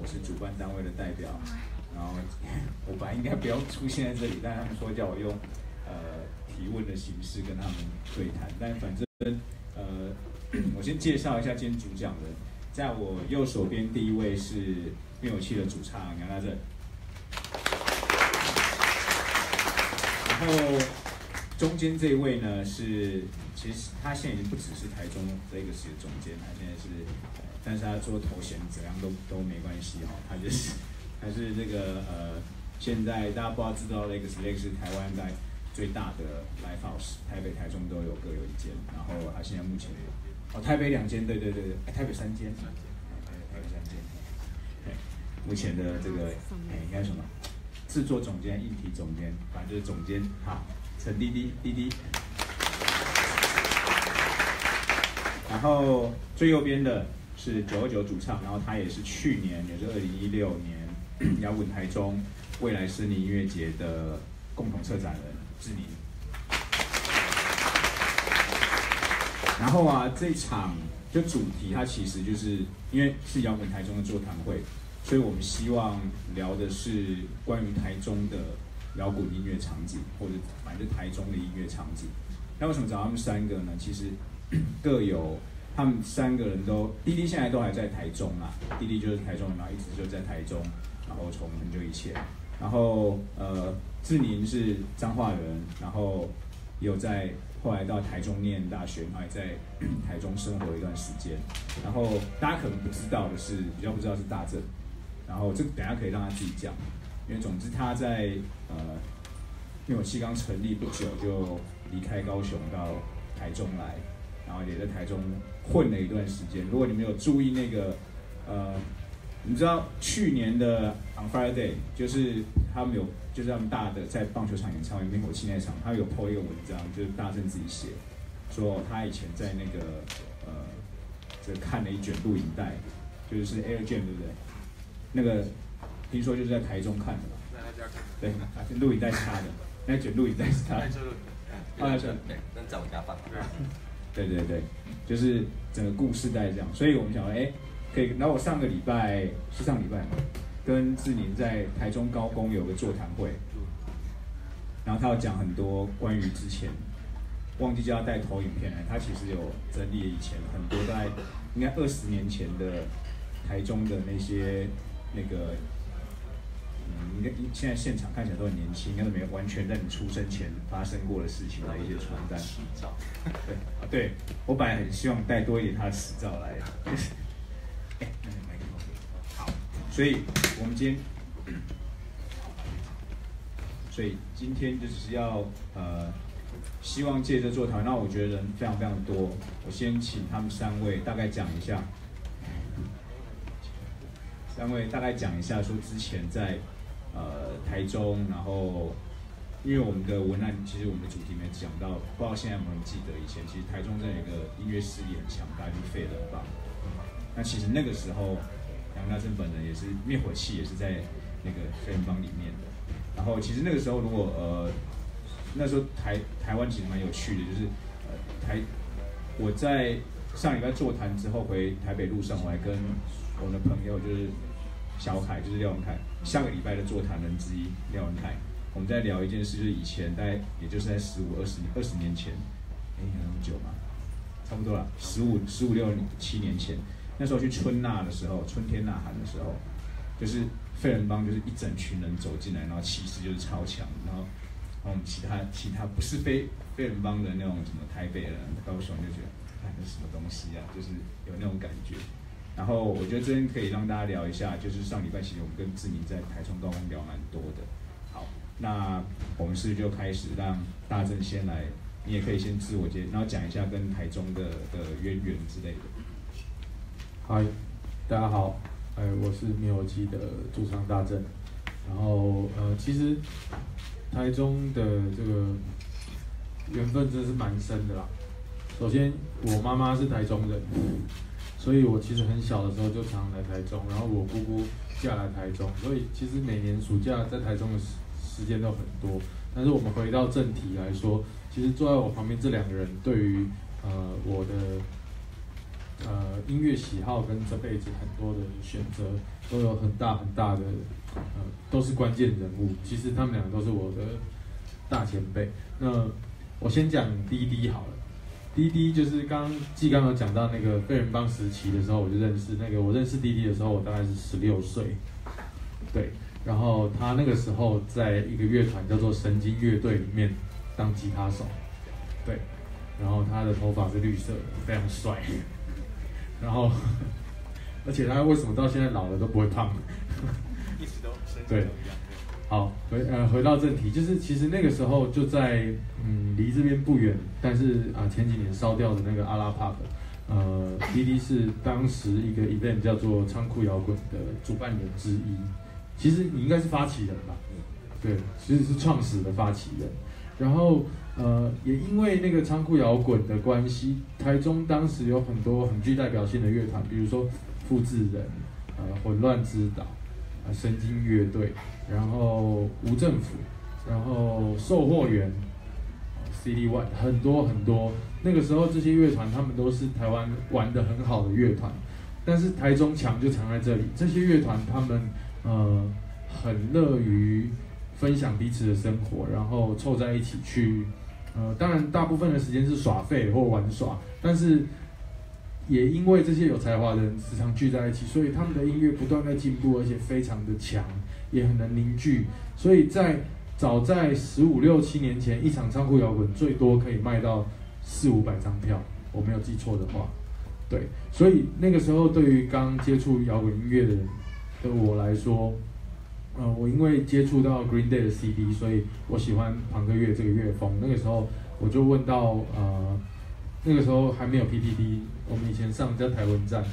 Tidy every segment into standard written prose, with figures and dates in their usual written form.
是主办单位的代表，然后我本来应该不要出现在这里，但他们说叫我用提问的形式跟他们对谈，但反正我先介绍一下今天主讲人，在我右手边第一位是灭火器的主唱杨大正，然后中间这一位呢是，其实他现在已经不只是台中这个市的总监，他现在是，但是他做头衔怎样都没关系哦，他是这个现在大家不知道Legacy 是台湾在最大的 live house， 台北、台中都各有一间，然后他现在目前台北2间，对，台北3间，台北3间，对，目前的这个应该什么制作总监、硬体总监，反正就是总监，好。陈滴滴，然后最右边的是929主唱，然后他也是去年，也是2016年摇滚台中未来森林音乐节的共同策展人志宁。然后啊，这场就主题它其实就是因为是摇滚台中的座谈会，所以我们希望聊的是关于台中的摇滚音乐场景，或者反正台中的音乐场景。那为什么找他们3个呢？其实各有他们3个人都，滴滴现在都还在台中啦，滴滴就是台中人嘛，一直就在台中，然后从很久以前，然后志宁是彰化人，然后也有在后来到台中念大学，然后也在台中生活一段时间。然后大家可能不知道的是，比较不知道是大正，然后这个等一下可以让他自己讲。因为总之他在灭火器刚成立不久就离开高雄到台中来，然后也在台中混了一段时间。如果你们有注意那个你知道去年的 On Friday 就是他们大的在棒球场演唱会灭火器那场，他有 po 一个文章，就是大正自己写，说他以前在那个这看了一卷录影带，就是 Air Jam 对不对？那个。听说就是在台中看的吧？在他家看的。对，录影带是他的，那卷录影带是他的。 对，但在我家放。 对，就是整个故事带这样，所以我们想说，可以。然后我上礼拜嘛，跟志宁在台中高工有个座谈会，然后他有讲很多关于之前，忘记叫他带投影片来，他其实有整理以前很多大概应该20年前的台中的那个。应该现在现场看起来都很年轻，应该都没有完全在你出生前发生过的事情的一些传单。对，我本来很希望带多一点他的实照来。好，所以今天就只是要希望借着座谈，那我觉得人非常非常多。我先请他们3位大概讲一下说之前在台中，然后因为我们的文案，其实我们的主题没讲到，不知道现在有没有人记得以前其实台中这有一个音乐势力很强大，就是废人帮。那其实那个时候杨大正本人也是灭火器，也是在那个废人帮里面的。然后其实那个时候如果那时候台湾其实蛮有趣的，就是我在上礼拜座谈之后回台北路上，我还跟我的朋友就是小凯，就是廖文凯，下个礼拜的座谈人之一廖文凯，我们在聊一件事，就是以前也就是在20年前，有那么久吗？差不多了，15、16、7年前，那时候去春呐的时候，春天呐喊的时候，就是废人帮就是一整群人走进来，然后气势就是超强，然后我们其他不是废人帮的那种什么台北人、高雄就觉得，这是什么东西啊，就是有那种感觉。然后我觉得这边可以让大家聊一下，就是上礼拜其实我们跟志宁在台中高工聊蛮多的。好，那我们是不是就开始让大正先来，你也可以先自我介绍，然后讲一下跟台中的渊源之类的。 嗨，大家好，我是灭火器的主唱大正。然后其实台中的这个缘分真是蛮深的啦。首先，我妈妈是台中人。所以我其实很小的时候就常来台中，然后我姑姑嫁来台中，所以其实每年暑假在台中的时间都很多。但是我们回到正题来说，其实坐在我旁边这2个人，对于我的音乐喜好跟这辈子很多的选择都有很大的都是关键人物。其实他们两个都是我的大前辈。那我先讲滴滴好了。滴滴就是刚有讲到那个废人帮时期的时候，我就认识我认识滴滴的时候，我大概是16岁，对。然后他那个时候在一个乐团叫做神经乐队里面当吉他手，对。然后他的头发是绿色的，非常帅。然后，而且他为什么到现在老了都不会胖？ 一直都身体对。好，回到正题，就是其实那个时候就在离这边不远，但是前几年烧掉的那个阿拉帕的，滴滴是当时一个 event 叫做仓库摇滚的主办人之一。其实你应该是发起人吧？对，其实是创始的发起人。然后也因为那个仓库摇滚的关系，台中当时有很多很具代表性的乐团，比如说复制人、混乱之岛、神经乐队，然后无政府，然后售货员、CD One， 很多。那个时候这些乐团他们都是台湾玩得很好的乐团，但是台中强就强在这里，这些乐团他们很乐于分享彼此的生活，然后凑在一起去，当然大部分的时间是耍废或玩耍，但是也因为这些有才华的人时常聚在一起，所以他们的音乐不断在进步，而且非常的强，也很能凝聚。所以早在15、16、7年前，一场仓库摇滚最多可以卖到400-500张票，我没有记错的话。对，所以那个时候对于刚接触摇滚音乐的我来说，我因为接触到 Green Day 的 CD， 所以我喜欢朋克乐这个乐风。那个时候我就问到，那个时候还没有 PTT， 我们以前上叫台文站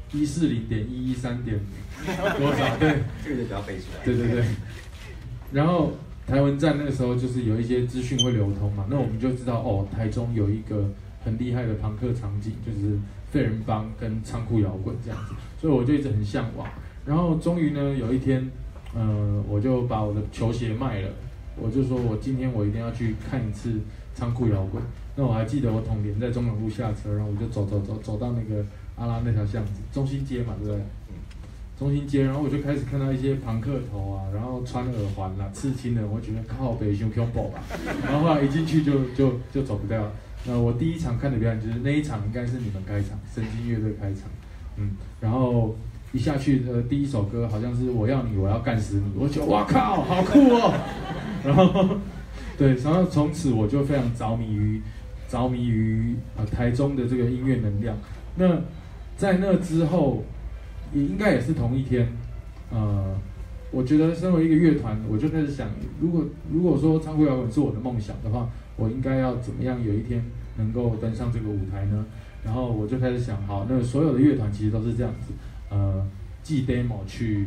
140.113点多少？对， 这个就不要背出来。 对。然后台文站那个时候就是有一些资讯会流通嘛，那我们就知道台中有一个很厉害的朋克场景，就是废人帮跟仓库摇滚这样子，所以我就一直很向往。然后终于呢，有一天，我就把我的球鞋卖了，我就说我今天我一定要去看一次仓库摇滚。那我还记得我统联在中永路下车，然后我就走到那个阿拉那条巷子，中心街嘛，对不对？中心街，然后我就开始看到一些庞克头啊，然后穿耳环啦、刺青的，我觉得靠北胸 combo 吧。然后后来一进去就走不掉了。那我第一场看的表演就是那一场，应该是你们开场，神经乐队开场，然后一下去的第一首歌好像是我要你，我要干死你，我觉得哇靠，好酷哦。然后对，然后从此我就非常着迷于台中的这个音乐能量。那在那之后，也应该也是同一天，我觉得身为一个乐团，我就开始想，如果说仓库摇滚是我的梦想的话，我应该要怎么样有一天能够登上这个舞台呢？然后我就开始想，好，那所有的乐团其实都是这样子，寄 demo 去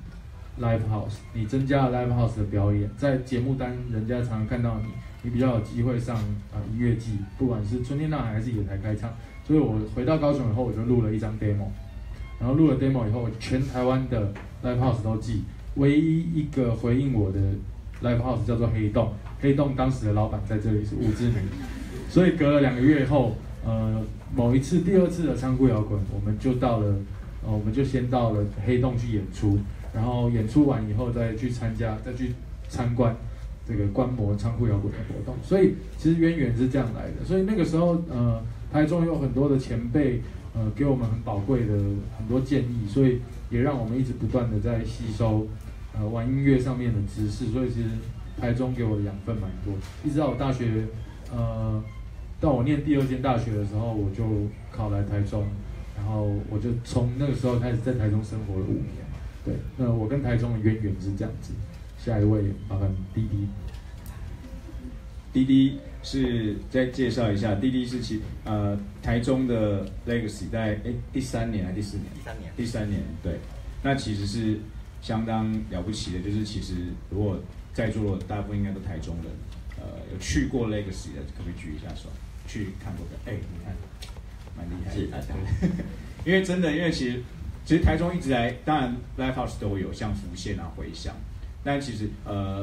live house， 你增加了 live house 的表演，在节目单人家常常看到你比较有机会上音乐季，不管是春天呐喊还是野台开唱。所以我回到高雄以后，我就录了一张 demo， 然后录了 demo 以后，全台湾的 live house 都寄，唯一一个回应我的 live house 叫做黑洞，黑洞当时的老板在这里是吴志明，所以隔了2个月后，某一次第2次的仓库摇滚，我们就先到了黑洞去演出，然后演出完以后再去参观这个观摩仓库摇滚的活动，所以其实渊源是这样来的。所以那个时候，台中有很多的前辈，给我们很宝贵的很多建议，所以也让我们一直不断的在吸收，玩音乐上面的知识。所以其实台中给我的养分蛮多，一直到我大学，到我念第2间大学的时候，我就考来台中，然后我就从那个时候开始在台中生活了5年。对，那我跟台中的渊源是这样子。下一位，麻烦滴滴。 滴滴是再介绍一下，滴滴是台中的 Legacy， 在第3年还是第4年？第3年，对。那其实是相当了不起的，就是其实如果在座的大部分应该都台中人，有去过 Legacy 的，可不可以举一下手？去看过的？你看，蛮厉害的。谢谢大家。因为其实台中一直来，当然 Live House 都有，像浮现啊、回响，但其实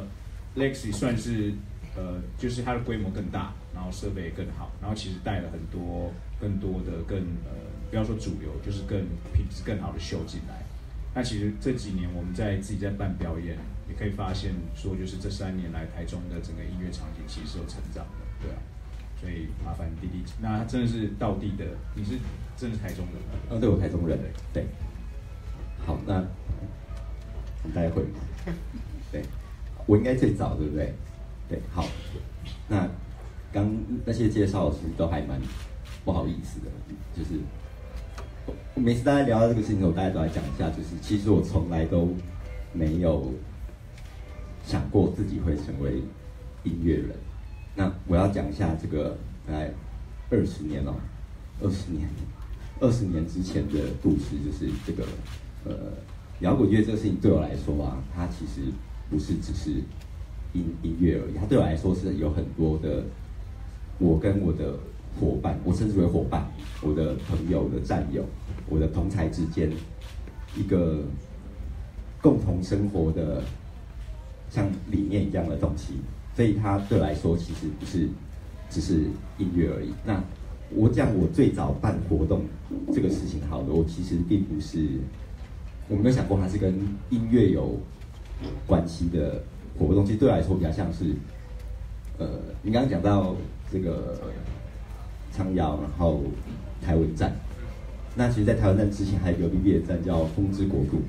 Legacy 算是就是它的规模更大，然后设备也更好，然后其实带了更多的更不要说主流，就是更品质更好的秀进来。那其实这几年我们自己在办表演，也可以发现说，就是这3年来台中的整个音乐场景其实是有成长的，对啊。所以麻烦弟弟，那他真的是道地的，你是真的是台中人吗？ 对，我台中人，对。好，那我们待会，对，我应该最早，对不对？对，好。那刚那些介绍其实都还蛮不好意思的，就是我每次大家聊到这个事情的时候，大家都来讲一下，就是其实我从来都没有想过自己会成为音乐人。那我要讲一下这个大概20年哦，20年之前的故事，就是这个摇滚乐这个事情对我来说啊，它其实不是只是音乐而已，它对我来说是有很多的，我跟我的伙伴，我称之为伙伴，我的朋友、我的战友、我的同才之间一个共同生活的像理念一样的东西。所以它对我来说其实不是只是音乐而已。那我讲我最早办活动这个事情好了，我其实并不是，我没有想过它是跟音乐有关系的活动。其实对我来说比较像是，你刚刚讲到这个昌谣，然后台文站。那其实，在台湾站之前还有一个 BB 的站叫风之国度。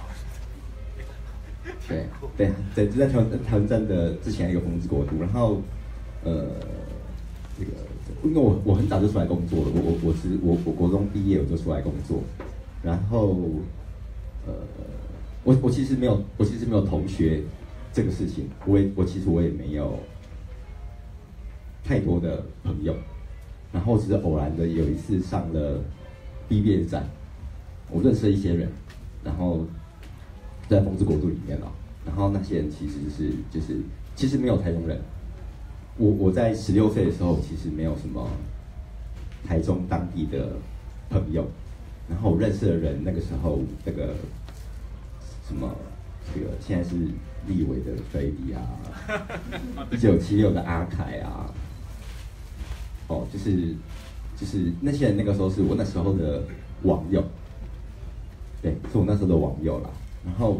对，就在台湾站的之前还有一个风之国度，然后这个因为我很早就出来工作了，我国中毕业我就出来工作，然后我其实没有同学这个事情，其实我也没有太多的朋友，然后只是偶然的有一次上了毕业站，我认识了一些人，然后在风之国度里面哦，然后那些人其实其实没有台中人。我在16岁的时候，其实没有什么台中当地的朋友，然后我认识的人，那个时候那个什么这个现在是立委的菲比啊，1976的阿凯啊，哦，就是那些人那个时候是我那时候的网友，对，是我那时候的网友啦。然后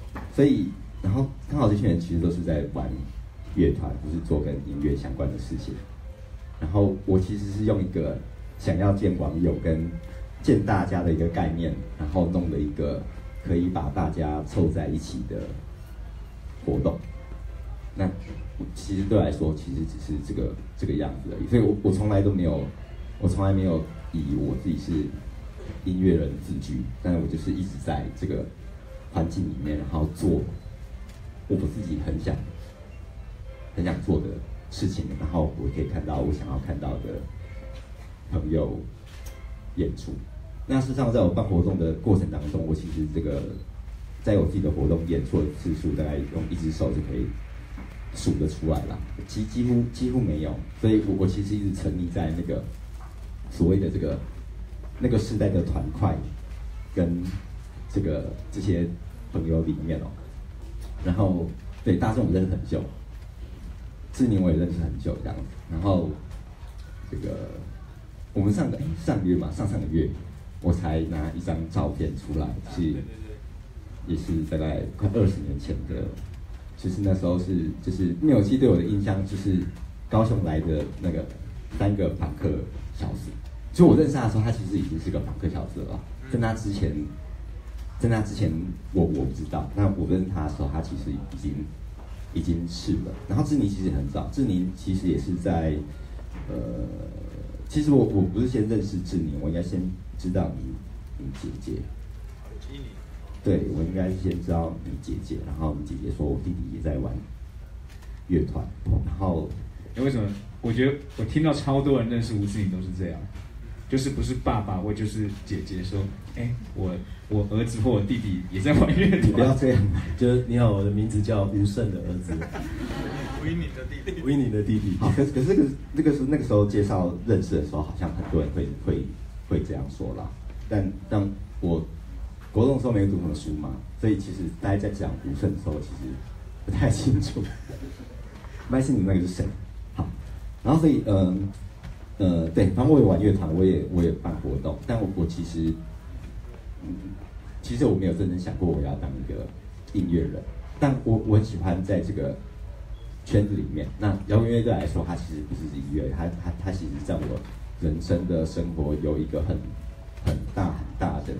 刚好这群人其实都是在玩乐团，就是做跟音乐相关的事情。然后我其实是用一个想要见网友跟见大家的一个概念，然后弄了一个可以把大家凑在一起的活动。那其实对我来说，其实只是这个样子而已。所以我从来没有以我自己是音乐人自居，但是我就是一直在这个环境里面，然后做我自己很想做的事情，然后我可以看到我想要看到的朋友演出。那事实上，在我办活动的过程当中，我其实这个在我自己的活动演出的次数，大概用1只手就可以数得出来了，几乎没有。所以我其实一直沉溺在那个所谓的那个时代的团块跟这些朋友里面哦。然后对大众我认识很久，志宁我也认识很久这样子。然后这个我们上个月嘛，上个月我才拿一张照片出来，也是大概快20年前的。其实那时候就是灭火器对我的印象就是高雄来的那个3个朋克小子，就我认识他的时候，他其实已经是个朋克小子了。在那之前我不知道，那我认识他的时候，他其实已经是了。然后志宁其实很早，志宁其实也是在其实我不是先认识志宁，我应该先知道你姐姐。对，我应该是先知道你姐姐，然后你姐姐说我弟弟也在玩乐团，然后为什么？我觉得我听到超多人认识吴志宁都是这样，就是不是爸爸或就是姐姐说，我儿子或我弟弟也在玩乐团。 你不要这样， 就是你好，我的名字叫吴胜的儿子， 维尼的弟弟， 维尼的弟弟。 好，可是那个时候介绍认识的时候，好像很多人会这样说啦。但我国中的时候没有读什么书嘛，所以其实大家在讲吴胜的时候，其实不太清楚。麦是你那个是谁？好，然后所以对，反正我也玩乐团，我也办活动，但我其实我没有真正想过我要当一个音乐人，但我很喜欢在这个圈子里面。那摇滚乐对来说，它其实不是音乐，它其实在我人生的生活有一个很大的，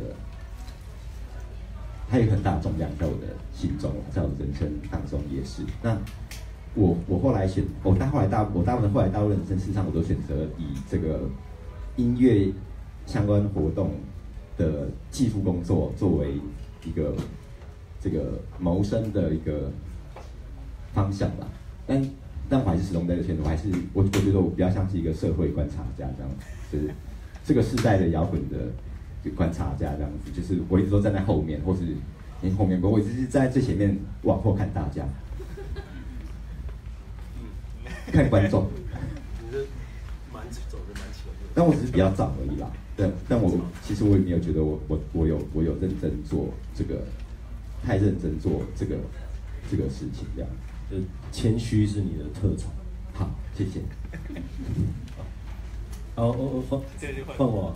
它有很大的重量在我的心中，在我的人生当中也是。那我后来我大部分人生事实上我都选择以这个音乐相关活动的技术工作作为一个这个谋生的一个方向吧。但我还是始终在这个圈子，我觉得我比较像是一个社会观察家这样子，就是这个世代的摇滚的观察家这样子，就是我一直都站在后面，或是后面，我一直是在最前面往后看大家。看观众， 你这走得蛮前面， 但我只是比较早而已啦。但我其实我也没有觉得我有认真做这个，太认真做这个事情这样。 就谦虚是你的特长。 好，谢谢。 好，换我。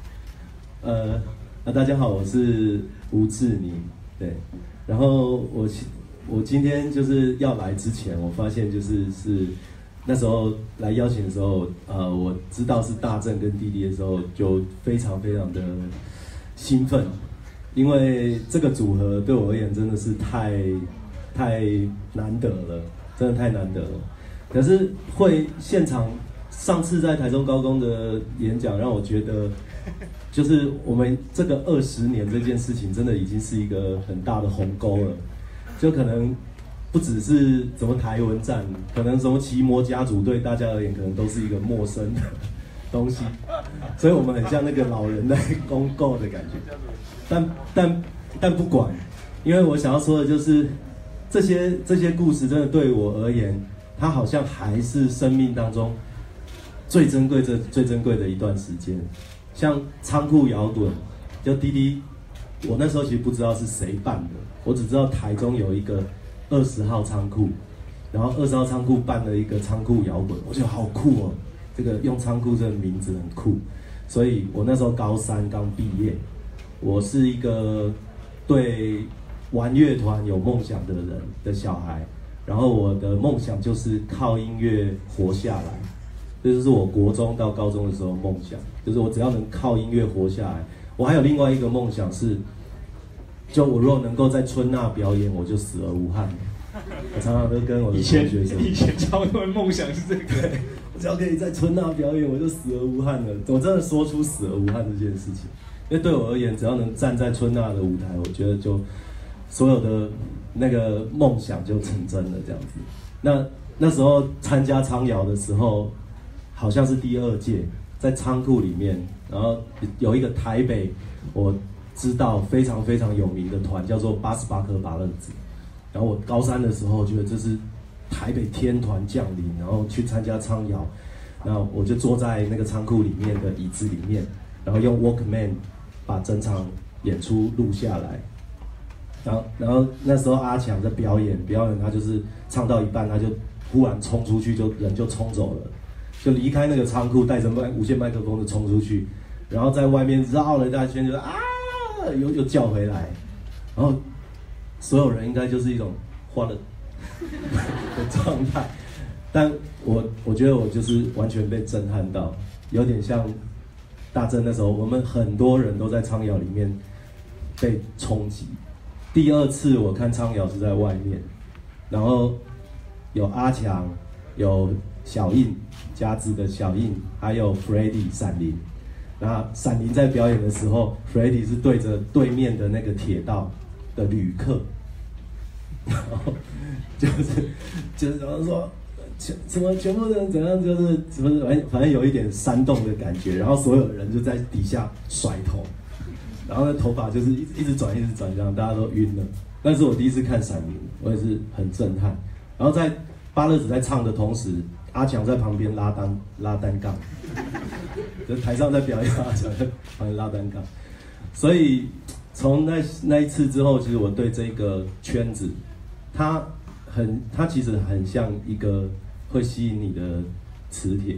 大家好，我是吴志宁。对，然后我今天就是要来之前，我发现是那时候来邀请的时候，我知道是大正跟弟弟的时候，就非常非常的兴奋，因为这个组合对我而言真的是太难得了，真的太难得了。可是现场上次在台中高工的演讲，让我觉得，就是我们这个20年这件事情，真的已经是一个很大的鸿沟了，就可能。不只是什么台文战，可能什么奇摩家族对大家而言，可能都是一个陌生的东西，所以我们很像那个老人在公购的感觉。但不管，因为我想要说的就是这些故事，真的对我而言，它好像还是生命当中最珍贵的一段时间。像仓库摇滚，就滴滴，我那时候其实不知道是谁办的，我只知道台中有一个。20号仓库，然后20号仓库办了一个仓库摇滚，我觉得好酷哦！这个用仓库这个名字很酷，所以我那时候高3刚毕业，我是一个对玩乐团有梦想的人的小孩，然后我的梦想就是靠音乐活下来，这就是我国中到高中的时候梦想，就是我只要能靠音乐活下来。我还有另外一个梦想是。就我若能够在春吶表演，我就死而无憾。我常常都跟我的同学说， 以前超多人梦想是这个， 我只要可以在春吶表演，我就死而无憾了。我真的说出死而无憾这件事情，因为对我而言，只要能站在春吶的舞台，我觉得就所有的那个梦想就成真了这样子。那时候参加昌谣的时候，好像是第2届，在仓库里面，然后有一个台北我。知道非常非常有名的团叫做88颗芭乐籽，然后我高3的时候觉得这是台北天团降临，然后去参加昌谣，那我就坐在那个仓库里面的椅子里面，然后用 Walkman 把整场演出录下来，然后那时候阿强在表演，他就是唱到一半，他就忽然冲出去，人就冲走了，就离开那个仓库，带着无线麦克风就冲出去，然后在外面绕了一大圈，就又叫回来，然后所有人应该就是一种欢乐的状态，但我觉得我就是完全被震撼到，有点像大正那时候，我们很多人都在昌谣里面被冲击。第2次我看昌谣是在外面，然后有阿强，有小印，甲子的小印，还有 Freddy 闪灵。那闪灵在表演的时候 ，Freddy 是对着对面的那个铁道的旅客，然后就是然后说什么全部人怎样，就是什么反正有一点煽动的感觉，然后所有人就在底下甩头，然后那头发就是一直转这样，大家都晕了。那是我第一次看闪灵，我也是很震撼。然后在芭乐籽在唱的同时，阿强在旁边拉单杠。就台上在表演，阿强在旁边拉单杠，所以从那一次之后，其实我对这个圈子，它其实很像一个会吸引你的磁铁，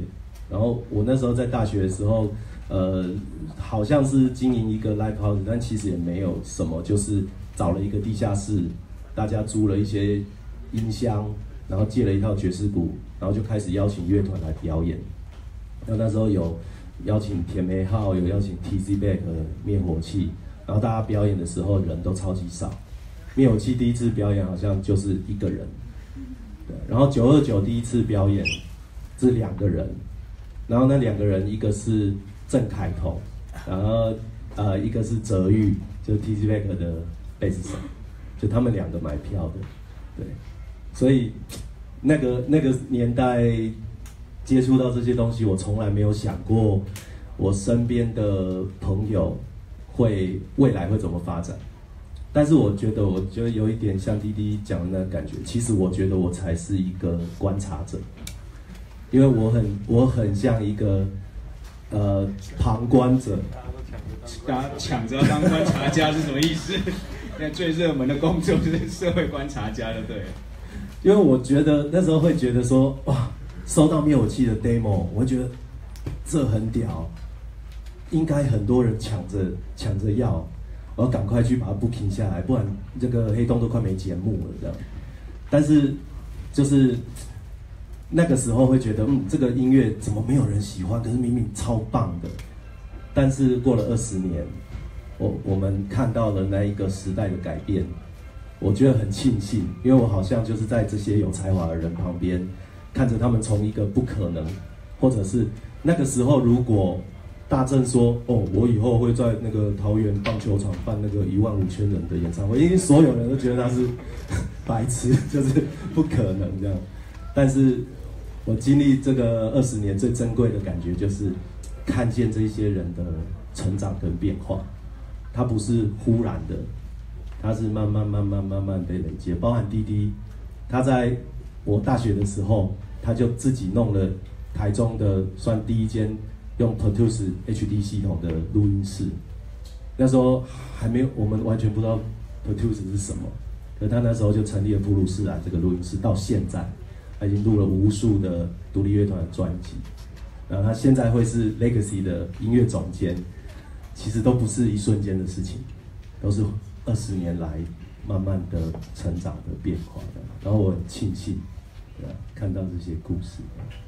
然后我那时候在大学的时候，好像是经营一个 live house， 但其实也没有什么，就是找了一个地下室，大家租了一些音箱，然后借了一套爵士鼓，然后就开始邀请乐团来表演。那时候有邀请甜梅号，有邀请 TZ Back 灭火器，然后大家表演的时候人都超级少。灭火器第一次表演好像就是1个人，对，然后929第一次表演是2个人，然后那2个人一个是郑凯彤，然后一个是哲宇，就是 TZ Back 的贝斯手，就他们2个买票的，对，所以那个年代接触到这些东西，我从来没有想过我身边的朋友未来会怎么发展。但是我觉得有一点像滴滴讲的那个感觉，其实我觉得我才是一个观察者，因为我很像一个旁观者。 大家抢着要当观察家是什么意思？现在最热门的工作就是社会观察家，对不对？ 因为我觉得那时候会觉得说，哇，收到灭火器的 demo， 我会觉得这很屌，应该很多人抢着要。我要赶快去把它 booking 下来，不然这个黑洞都快没节目了这样。但是就是那个时候会觉得，这个音乐怎么没有人喜欢？可是明明超棒的。但是过了20年，我们看到了那一个时代的改变，我觉得很庆幸，因为我好像就是在这些有才华的人旁边，看着他们从一个不可能，或者是那个时候如果大正说：“哦，我以后会在那个桃园棒球场办那个15000人的演唱会。”因为所有人都觉得他是白痴，就是不可能这样。但是我经历这个20年，最珍贵的感觉就是看见这些人的成长跟变化。他不是忽然的，他是慢慢被累积。包含滴滴，他在我大学的时候，他就自己弄了台中的算第一间用 Pro Tools HD 系统的录音室，那时候还没有，我们完全不知道 Pro Tools 是什么。可他那时候就成立了普鲁士兰这个录音室，到现在他已经录了无数的独立乐团的专辑。然后他现在会是 Legacy 的音乐总监，其实都不是一瞬间的事情，都是20年来慢慢的成长的变化的。然后我很庆幸，对啊，看到这些故事。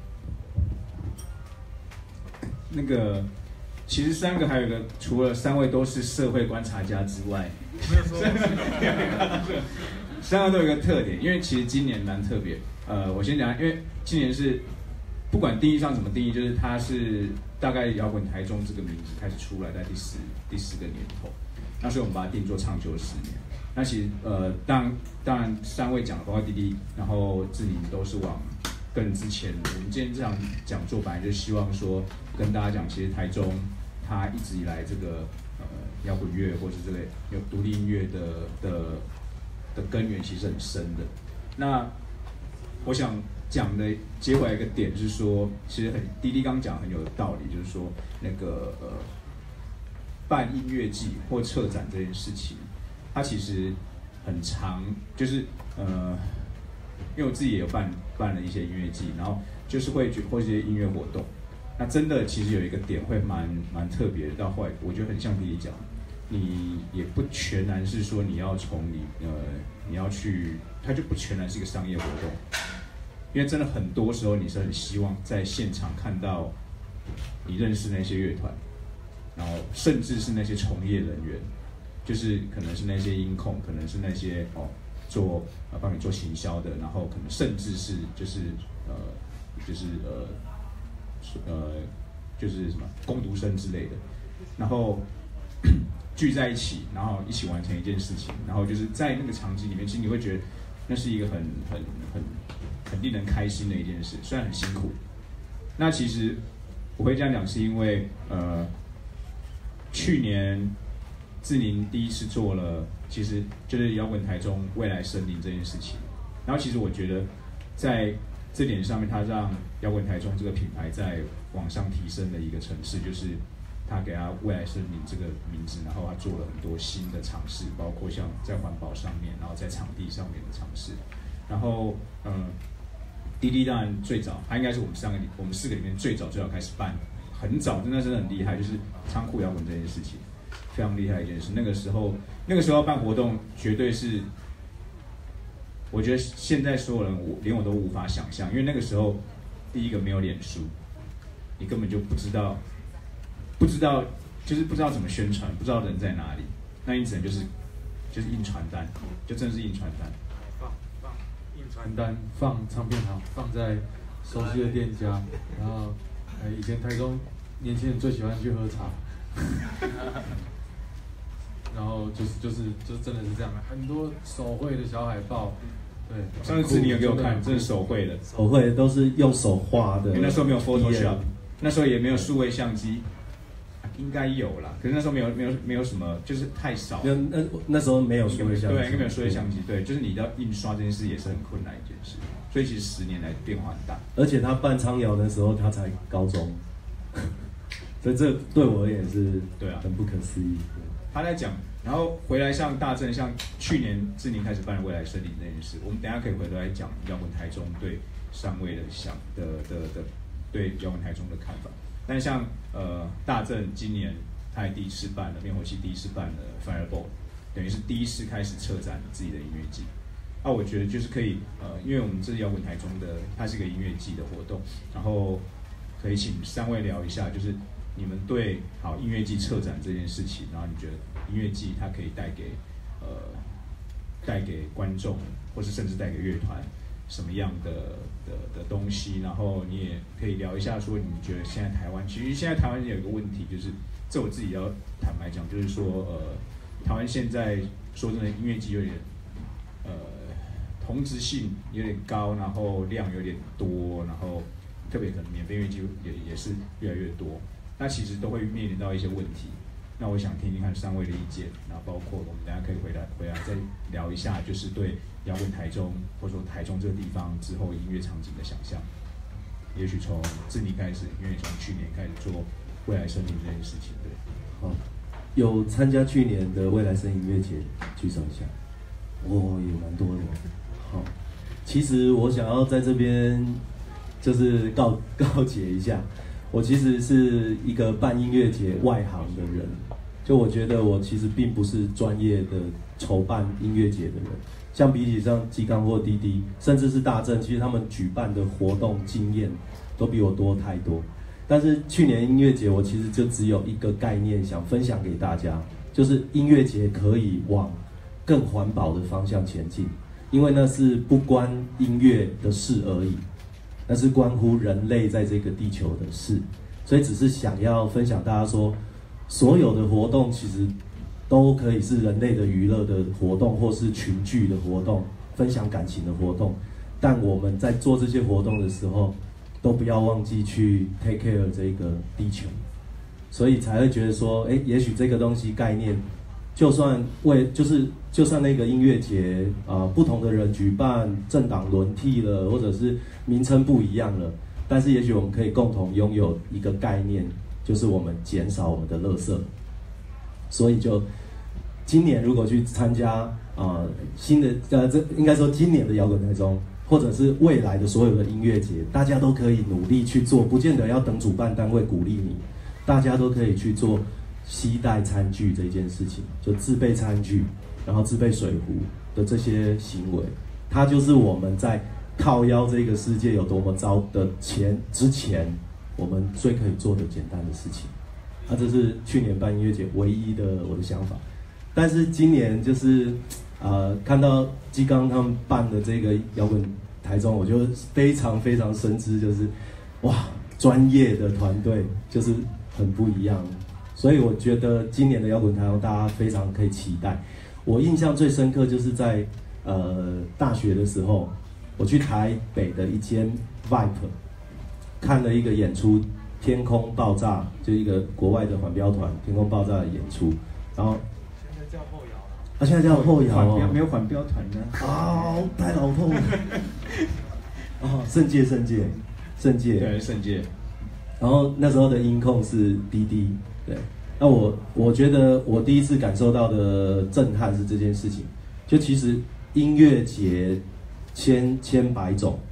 那个，其实3个还有一个，除了3位都是社会观察家之外， 没有说 3个都有一个特点，因为其实今年蛮特别。我先讲，因为今年是不管定义上怎么定义，就是它是大概摇滚台中这个名字开始出来在第10个年头，那所以我们把它定做长久的10年。那其实当然3位讲的，包括滴滴，然后志宁都是往更之前，我们今天这场讲座本来就希望说跟大家讲，其实台中它一直以来这个摇滚乐或是这类有独立音乐的根源其实很深的。那我想讲的结尾一个点是说，其实滴滴刚讲很有道理，就是说那个办音乐季或策展这件事情，它其实很长，就是因为我自己也有办了一些音乐季，然后就是会或一些音乐活动，那真的其实有一个点会蛮特别的。到后来我觉得很像弟弟讲，你也不全然是说你要从你要去，它就不全然是一个商业活动，因为真的很多时候你是很希望在现场看到你认识那些乐团，然后甚至是那些从业人员，就是可能是那些音控，可能是那些帮你做行销的，然后可能甚至是就是什么工读生之类的，然后聚在一起，然后一起完成一件事情，然后就是在那个场景里面，其实你会觉得那是一个很令人开心的一件事，虽然很辛苦。那其实我会这样讲，是因为去年志宁第一次做了，其实就是摇滚台中未来森林这件事情。然后其实我觉得在这点上面，它让摇滚台中这个品牌在往上提升的一个城市，就是他给他未来森林这个名字，然后他做了很多新的尝试，包括像在环保上面，然后在场地上面的尝试。然后滴滴当然最早，它应该是我们4个里面最早开始办，很早，真的很厉害，就是仓库摇滚这件事情，非常厉害的一件事。那个时候要办活动，绝对是，我觉得现在所有人连我都无法想象，因为那个时候第一个没有脸书，你根本就不知道，就是不知道怎么宣传，不知道人在哪里，那你只能就是印传单，就真的是印传单。 传单放唱片行，放在熟悉的店家，然后以前台中年轻人最喜欢去喝茶，然后就真的是这样，很多手绘的小海报，对。 上次你有给我看，这是手绘的， 手绘都是用手画的， 因为那时候没有 Photoshop， 那时候也没有数位相机。应该有啦，可是那时候没有什么，就是太少。 那时候没有数位相机， 对，应该没有数位相机，对，就是你要印刷这件事也是很困难一件事，所以其实10年来变化很大。 而且他办昌窑的时候，他才高中，所以这对我而言是对啊，很不可思议。 他在讲，然后回来像大正，像去年志宁开始办未来森林那件事，我们等一下可以回头来讲摇滚台中对上位的对摇滚台中的看法。但像大正今年他也第一次办了灭火器，第一次办了 Fireball， 等于是第一次开始策展自己的音乐季。我觉得就是可以因为我们这是摇滚台中的，它是一个音乐季的活动，然后可以请3位聊一下，就是你们对音乐季策展这件事情，然后你觉得音乐季它可以带给观众，或是甚至带给乐团什么样的东西，然后你也可以聊一下说，你觉得现在台湾有一个问题，就是这我自己要坦白讲，就是说台湾现在说真的，音乐季有点同质性有点高，然后量有点多，然后特别可能免费音乐季也是越来越多，那其实都会面临到一些问题。那我想听听看3位的意见，然后包括我们等一下可以回来再聊一下，就是对摇滚台中或者说台中这个地方之后音乐场景的想象。也许从自你开始，因为从去年开始做未来森林这件事情，对。 好，有参加去年的未来森林音乐节，举手一下。也蛮多的。好，其实我想要在这边就是告诫一下。我其实是一个办音乐节外行的人，就我觉得我其实并不是专业的筹办音乐节的人，像比起像基刚或滴滴，甚至是大正，其实他们举办的活动经验都比我多太多。但是去年音乐节，我其实就只有一个概念想分享给大家，就是音乐节可以往更环保的方向前进，因为那是不关音乐的事而已。那是关乎人类在这个地球的事，所以只是想要分享大家说，所有的活动其实都可以是人类的娱乐的活动，或是群聚的活动，分享感情的活动。但我们在做这些活动的时候，都不要忘记去 take care 这个地球，所以才会觉得说，也许这个东西概念，就算那个音乐节不同的人举办，政党轮替了，或者是名称不一样了，但是也许我们可以共同拥有一个概念，就是我们减少我们的垃圾。所以就今年如果去参加新的这应该说今年的摇滚台中，或者是未来的所有的音乐节，大家都可以努力去做，不见得要等主办单位鼓励你，大家都可以去做携带餐具这件事情，就自备餐具，然后自备水壶的这些行为，它就是我们在靠腰这个世界有多么糟的之前，我们最可以做的简单的事情。这是去年办音乐节唯一的我的想法。但是今年就是看到基刚他们办的这个摇滚台中，我就非常非常深知，就是哇，专业的团队就是很不一样。所以我觉得今年的摇滚台中大家非常可以期待。我印象最深刻就是在大学的时候，我去台北的一间 Vibe 看了一个演出，天空爆炸，就一个国外的环标团天空爆炸的演出，然后现在叫后摇了。 现在叫后摇没有环标团呢？ 太老痛了。圣界， 对，圣界。 然后那时候的音控是滴滴，对。那我觉得我第一次感受到的震撼是这件事情，就其实音乐节千百种，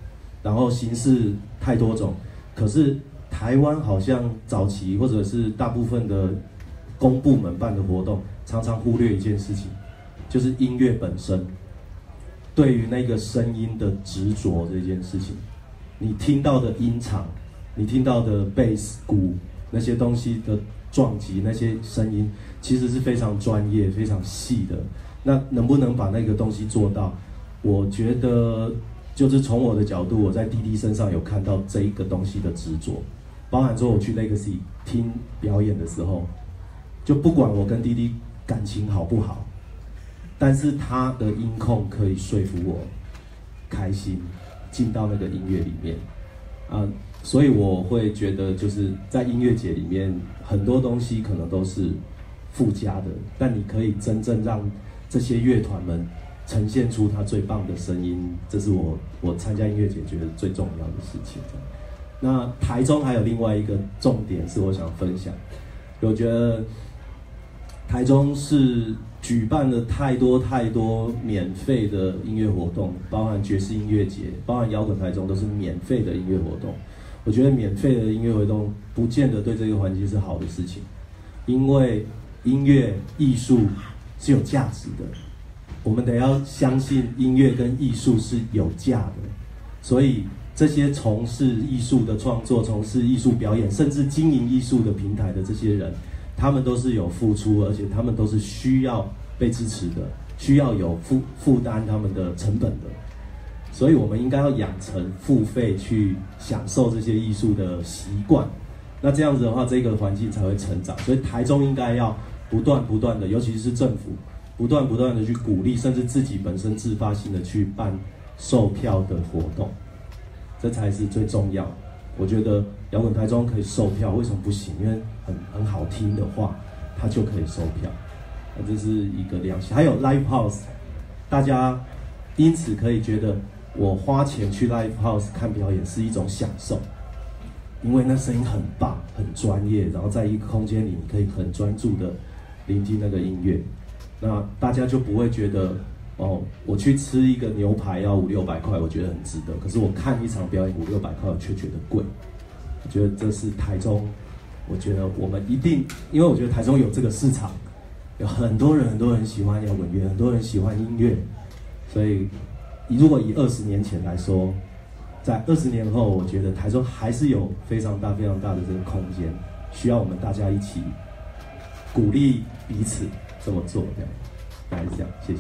然后形式太多种。可是台湾好像早期或者是大部分的公部门办的活动，常常忽略一件事情，就是音乐本身对于那个声音的执着这件事情。你听到的音场，你听到的贝斯、鼓那些东西的撞击，那些声音其实是非常专业、非常细的。那能不能把那个东西做到？我觉得就是从我的角度，我在滴滴身上有看到这一个东西的执着，包含说我去 Legacy 听表演的时候，就不管我跟滴滴感情好不好，但是他的音控可以说服我开心进到那个音乐里面所以我会觉得就是在音乐节里面很多东西可能都是附加的，但你可以真正让这些乐团们呈现出他最棒的声音，这是我参加音乐节觉得最重要的事情。那台中还有另外一个重点是我想分享，我觉得台中是举办了太多免费的音乐活动，包含爵士音乐节，包含摇滚台中都是免费的音乐活动。我觉得免费的音乐活动不见得对这个环境是好的事情，因为音乐艺术是有价值的，我们得要相信音乐跟艺术是有价的。所以这些从事艺术的创作、从事艺术表演，甚至经营艺术的平台的这些人，他们都是有付出，而且他们都是需要被支持的，需要有负担他们的成本的。所以我们应该要养成付费去享受这些艺术的习惯。那这样子的话，这个环境才会成长。所以台中应该要不断的，尤其是政府不断的去鼓励，甚至自己本身自发性的去办售票的活动，这才是最重要。我觉得摇滚台中可以售票，为什么不行？因为很好听的话，它就可以售票。那这是一个良心。还有 Live House， 大家因此可以觉得我花钱去 Live House 看表演是一种享受，因为那声音很棒、很专业，然后在一个空间里，你可以很专注的聆听那个音乐。那大家就不会觉得我去吃一个牛排要500-600块，我觉得很值得。可是我看一场表演500-600块，我却觉得贵。我觉得这是台中，我觉得我们一定，因为我觉得台中有这个市场，有很多人喜欢摇滚乐，很多人喜欢音乐，所以如果以20年前来说，在20年后，我觉得台中还是有非常大的这个空间，需要我们大家一起鼓励彼此这么做。这样，大概是这样，谢谢。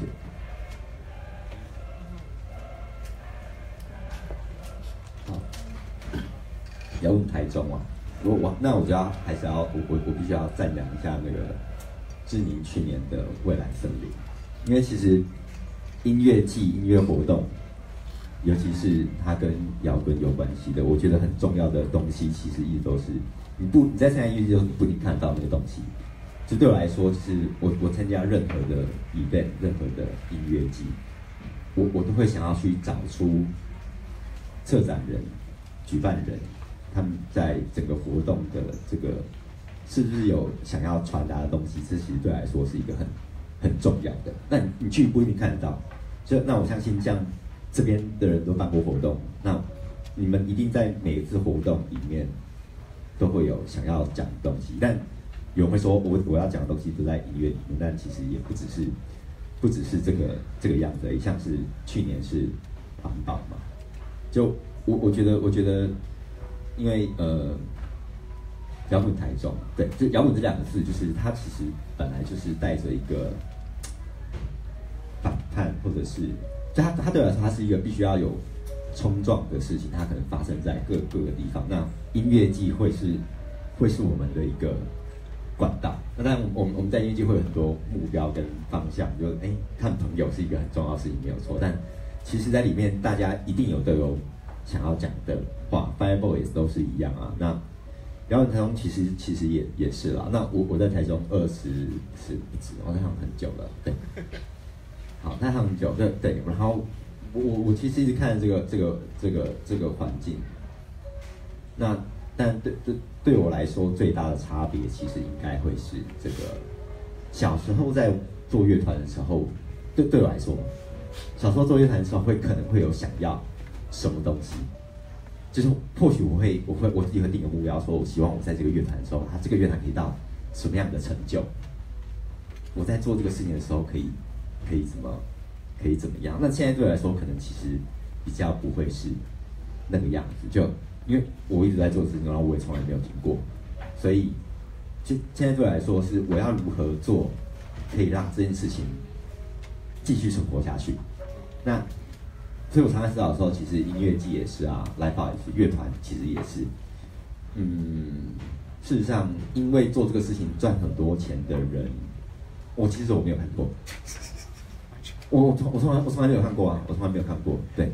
好，摇滚台中啊，那我就要还是要我必须要赞扬一下那个志宁去年的未来森林，因为其实音乐季、音乐活动，尤其是它跟摇滚有关系的，我觉得很重要的东西，其实一直都是你在参加音乐季的时候，你不一定看得到那个东西。就对我来说，就是我参加任何的 event、任何的音乐季，我都会想要去找出策展人、举办人，他们在整个活动的这个是不是有想要传达的东西，这其实对我来说是一个很重要的。那你去不一定看得到，那我相信像这边的人都办过活动，那你们一定在每一次活动里面都会有想要讲的东西，但有人会说我要讲的东西都在音乐里面，但其实也不只是这个样子而已。像是去年是环保嘛，就我觉得，因为摇滚台中，对，就摇滚这2个字，就是它其实本来就是带着一个反叛，或者是它对我来说，它是一个必须要有冲撞的事情，它可能发生在各个地方。那音乐季会是我们的一个管道。那当然我们在音乐季会有很多目标跟方向，就看朋友是一个很重要的事情，没有错。但其实在里面大家一定都有想要讲的话 ，Fireboys 都是一样啊。那摇滚台中其实也是啦。那我在台中20不止，我在台中很久了，对。好，那很久，对。然后我其实一直看这个环境，但对我来说最大的差别，其实应该会是这个小时候在做乐团的时候，对我来说，小时候做乐团的时候可能会有想要什么东西， 就是或许我自己会定个目标，说我希望我在这个乐团的时候，这个乐团可以到什么样的成就？我在做这个事情的时候可以怎么样？那现在对我来说，可能其实比较不会是那个样子，就因为我一直在做的事情，然后我也从来没有停过，所以就现在对我来说是我要如何做，可以让这件事情继续存活下去。那所以我常常思考的时候，其实音乐季也是啊，live house 也是，乐团其实也是。事实上，因为做这个事情赚很多钱的人，其实我没有看过。我从来没有看过啊，我从来没有看过。对，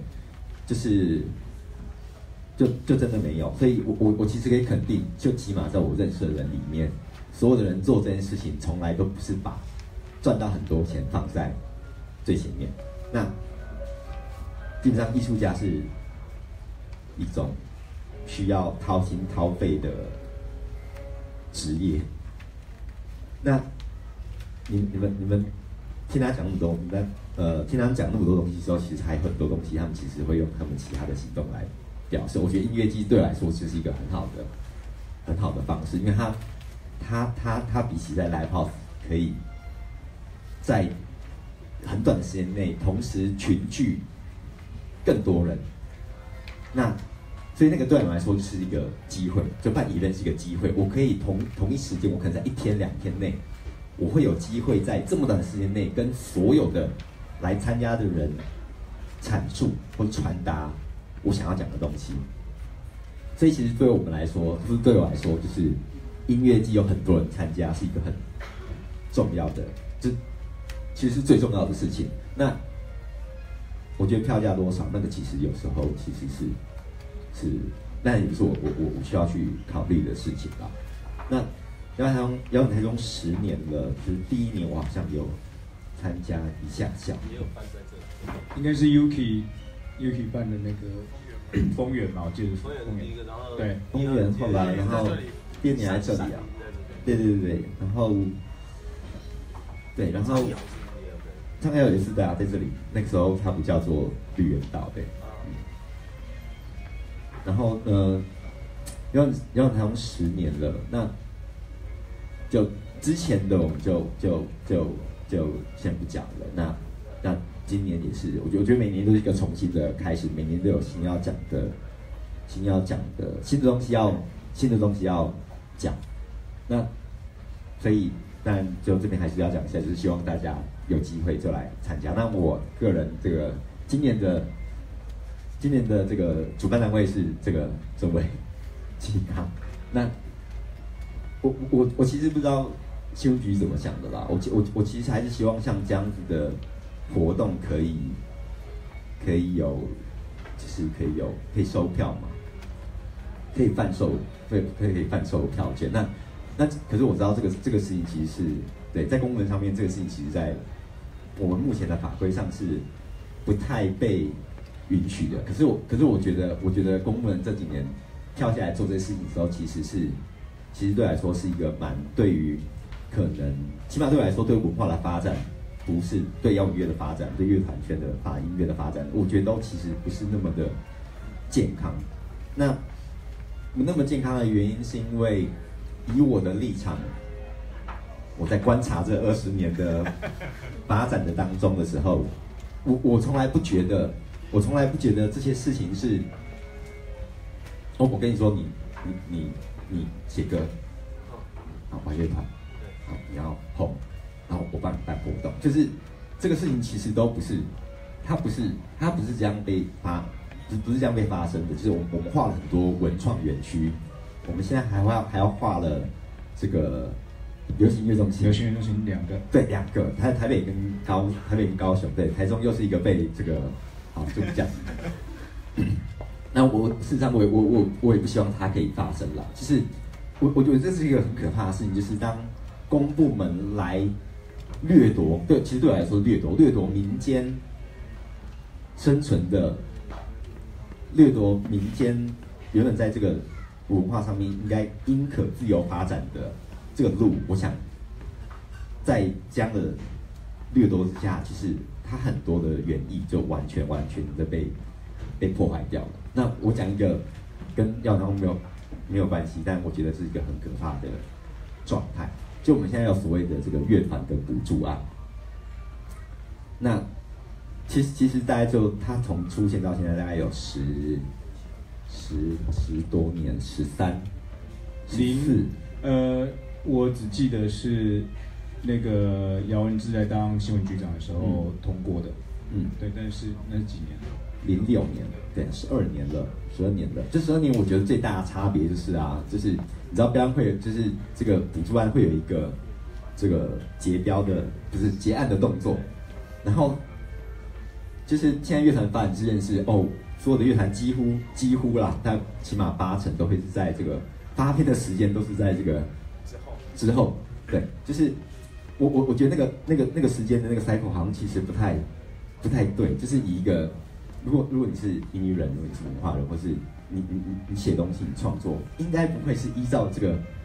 就真的没有。所以我其实可以肯定，就起码在我认识的人里面，所有的人做这件事情，从来都不是把赚到很多钱放在最前面。那基本上艺术家是一种需要掏心掏肺的职业。那你们听他讲那么多，听他讲那么多东西之后，其实还有很多东西，他们其实会用他们其他的行动来表示。我觉得音乐季对我来说就是一个很好的方式，因为它比起在 live house 可以在很短的时间内同时群聚更多人。那所以那个对我来说就是一个机会，就办event是一个机会，我可以同一时间，我可能在1天2天内，我会有机会在这么短的时间内跟所有的来参加的人阐述或传达我想要讲的东西。所以其实对我们来说，就是对我来说，就是音乐季有很多人参加是一个很重要的，其实是最重要的事情。那我觉得票价多少，那个其实有时候其实是，那也是我需要去考虑的事情啦。那摇滚台中10年了，就是第1年我好像有参加一下下， 也有办在这里， 应该是 Yuki 办的那个丰原嘛，我记得是丰原的第一个，然后对丰原后来，然后第2年来这里啊，对，然后唱歌也是的啊，在这里，那个时候它不叫做绿园道，对。然后呢，摇滚台中10年了，那就之前的我们就先不讲了。那今年也是，我觉得每年都是一个重新的开始，每年都有新要讲的新的东西要讲。那所以，但就这边还是要讲一下，就是希望大家有机会就来参加。那我个人这个今年的这个主办单位是这位季康。那我其实不知道新闻局怎么想的啦。我其实还是希望像这样子的活动可以有，就是可以收票嘛，可以贩售票券。那可是我知道这个事情其实是对在公文上面这个事情其实在我们目前的法规上是不太被允许的。可是我觉得公务人这几年跳下来做这些事情的时候，其实对我来说是一个对于可能起码对我来说对文化的发展，不是对摇滚乐的发展，对乐团圈的音乐的发展，我觉得都其实不是那么的健康。那不那么健康的原因是因为以我的立场，我在观察这20年的发展的当中的时候，我从来不觉得这些事情是，我跟你说，你写歌，好玩乐团，好你要红，然后我帮你办活动，就是这个事情其实都不是，它不是这样不是这样被发生的。就是我们画了很多文创园区，我们现在还要画了这个流行乐中心 2个， 对，2个，台北跟高雄，对，台中又是一个被这个，好就不讲。那事实上我也不希望它可以发生啦。就是我觉得这是一个很可怕的事情，就是当公部门来掠夺，其实对我来说掠夺民间生存的，掠夺民间原本在这个文化上面应可自由发展的这个路，我想在这样的掠夺之下，其实它很多的原意就完全的被破坏掉了。那我讲一个跟要然后没有关系，但我觉得是一个很可怕的状态。就我们现在有所谓的这个乐团的补助案，那其实大概就它从出现到现在大概有十多年，13、14。 我只记得是那个姚文智在当新闻局长的时候通过的。对，但是那是几年了 ？06年，对，12年了，12年了。这12年我觉得最大的差别就是就是你知道标案会就是这个补助案会有一个这个结标的，就是结案的动作，然后就是现在乐团发展之件是所有的乐团几乎啦，但起码80%都会是在这个发片的时间都是在这个之后，对，就是我觉得那个时间的那个 cycle 好像其实不太对，就是以一个如果你是音乐人，如果你是文化人，或是你写东西你创作，应该不会是依照这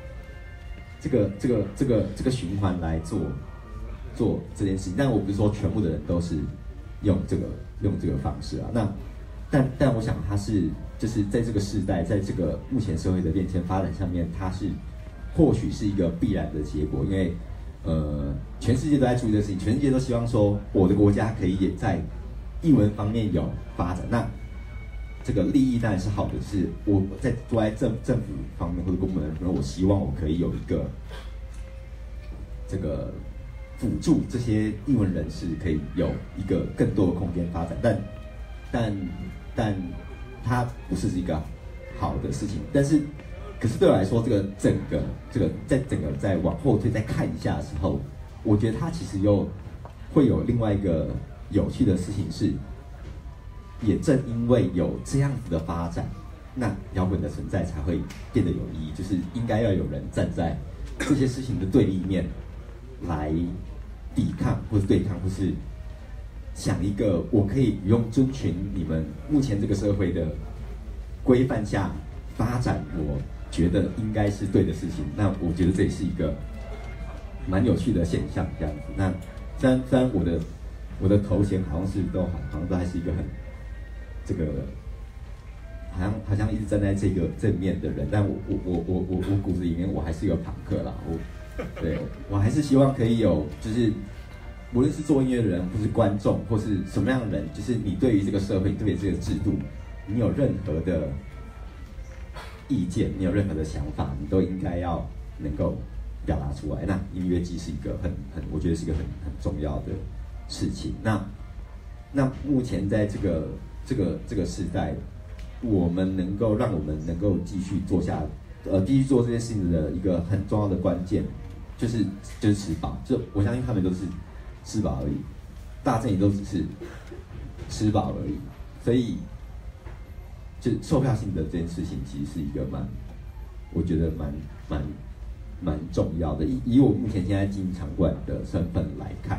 个循环来做这件事情。但我不是说全部的人都是用这个方式啊。那但我想它是就是在这个时代，在这个目前社会的变迁发展上面，它是或许是一个必然的结果，因为全世界都在注意这个事情，全世界都希望说我的国家可以也在艺文方面有发展。那这个利益当然是好的，是我在坐在政府方面或者公部门，我希望我可以有一个这个辅助这些艺文人士可以有一个更多的空间发展，但它不是一个好的事情。可是对我来说，整个再往后退再看一下的时候，我觉得它其实又会有另外一个有趣的事情是，也正因为有这样子的发展，那摇滚的存在才会变得有意义。就是应该要有人站在这些事情的对立面来抵抗，或是对抗，或是想一个我可以不用遵循你们目前这个社会的规范下发展，我觉得应该是对的事情。那我觉得这也是一个蛮有趣的现象，这样子。那虽然我的头衔好像都还是一个很这个好像一直站在这面的人，但我骨子里面我还是一个朋克啦。我还是希望可以有，就是无论是做音乐的人，或是观众，或是什么样的人，就是你对于这个社会，对于这个制度，你有任何的意见，你有任何的想法，你都应该要能够表达出来。那音乐季是一个我觉得是一个很重要的事情。那目前在这个时代，让我们能够继续做这件事情的一个很重要的关键，就是吃饱。就我相信他们都是吃饱而已，大正也都只是吃饱而已。所以，就售票性的这件事情，其实是一个我觉得蛮重要的。以我目前现在经营场馆的身份来看，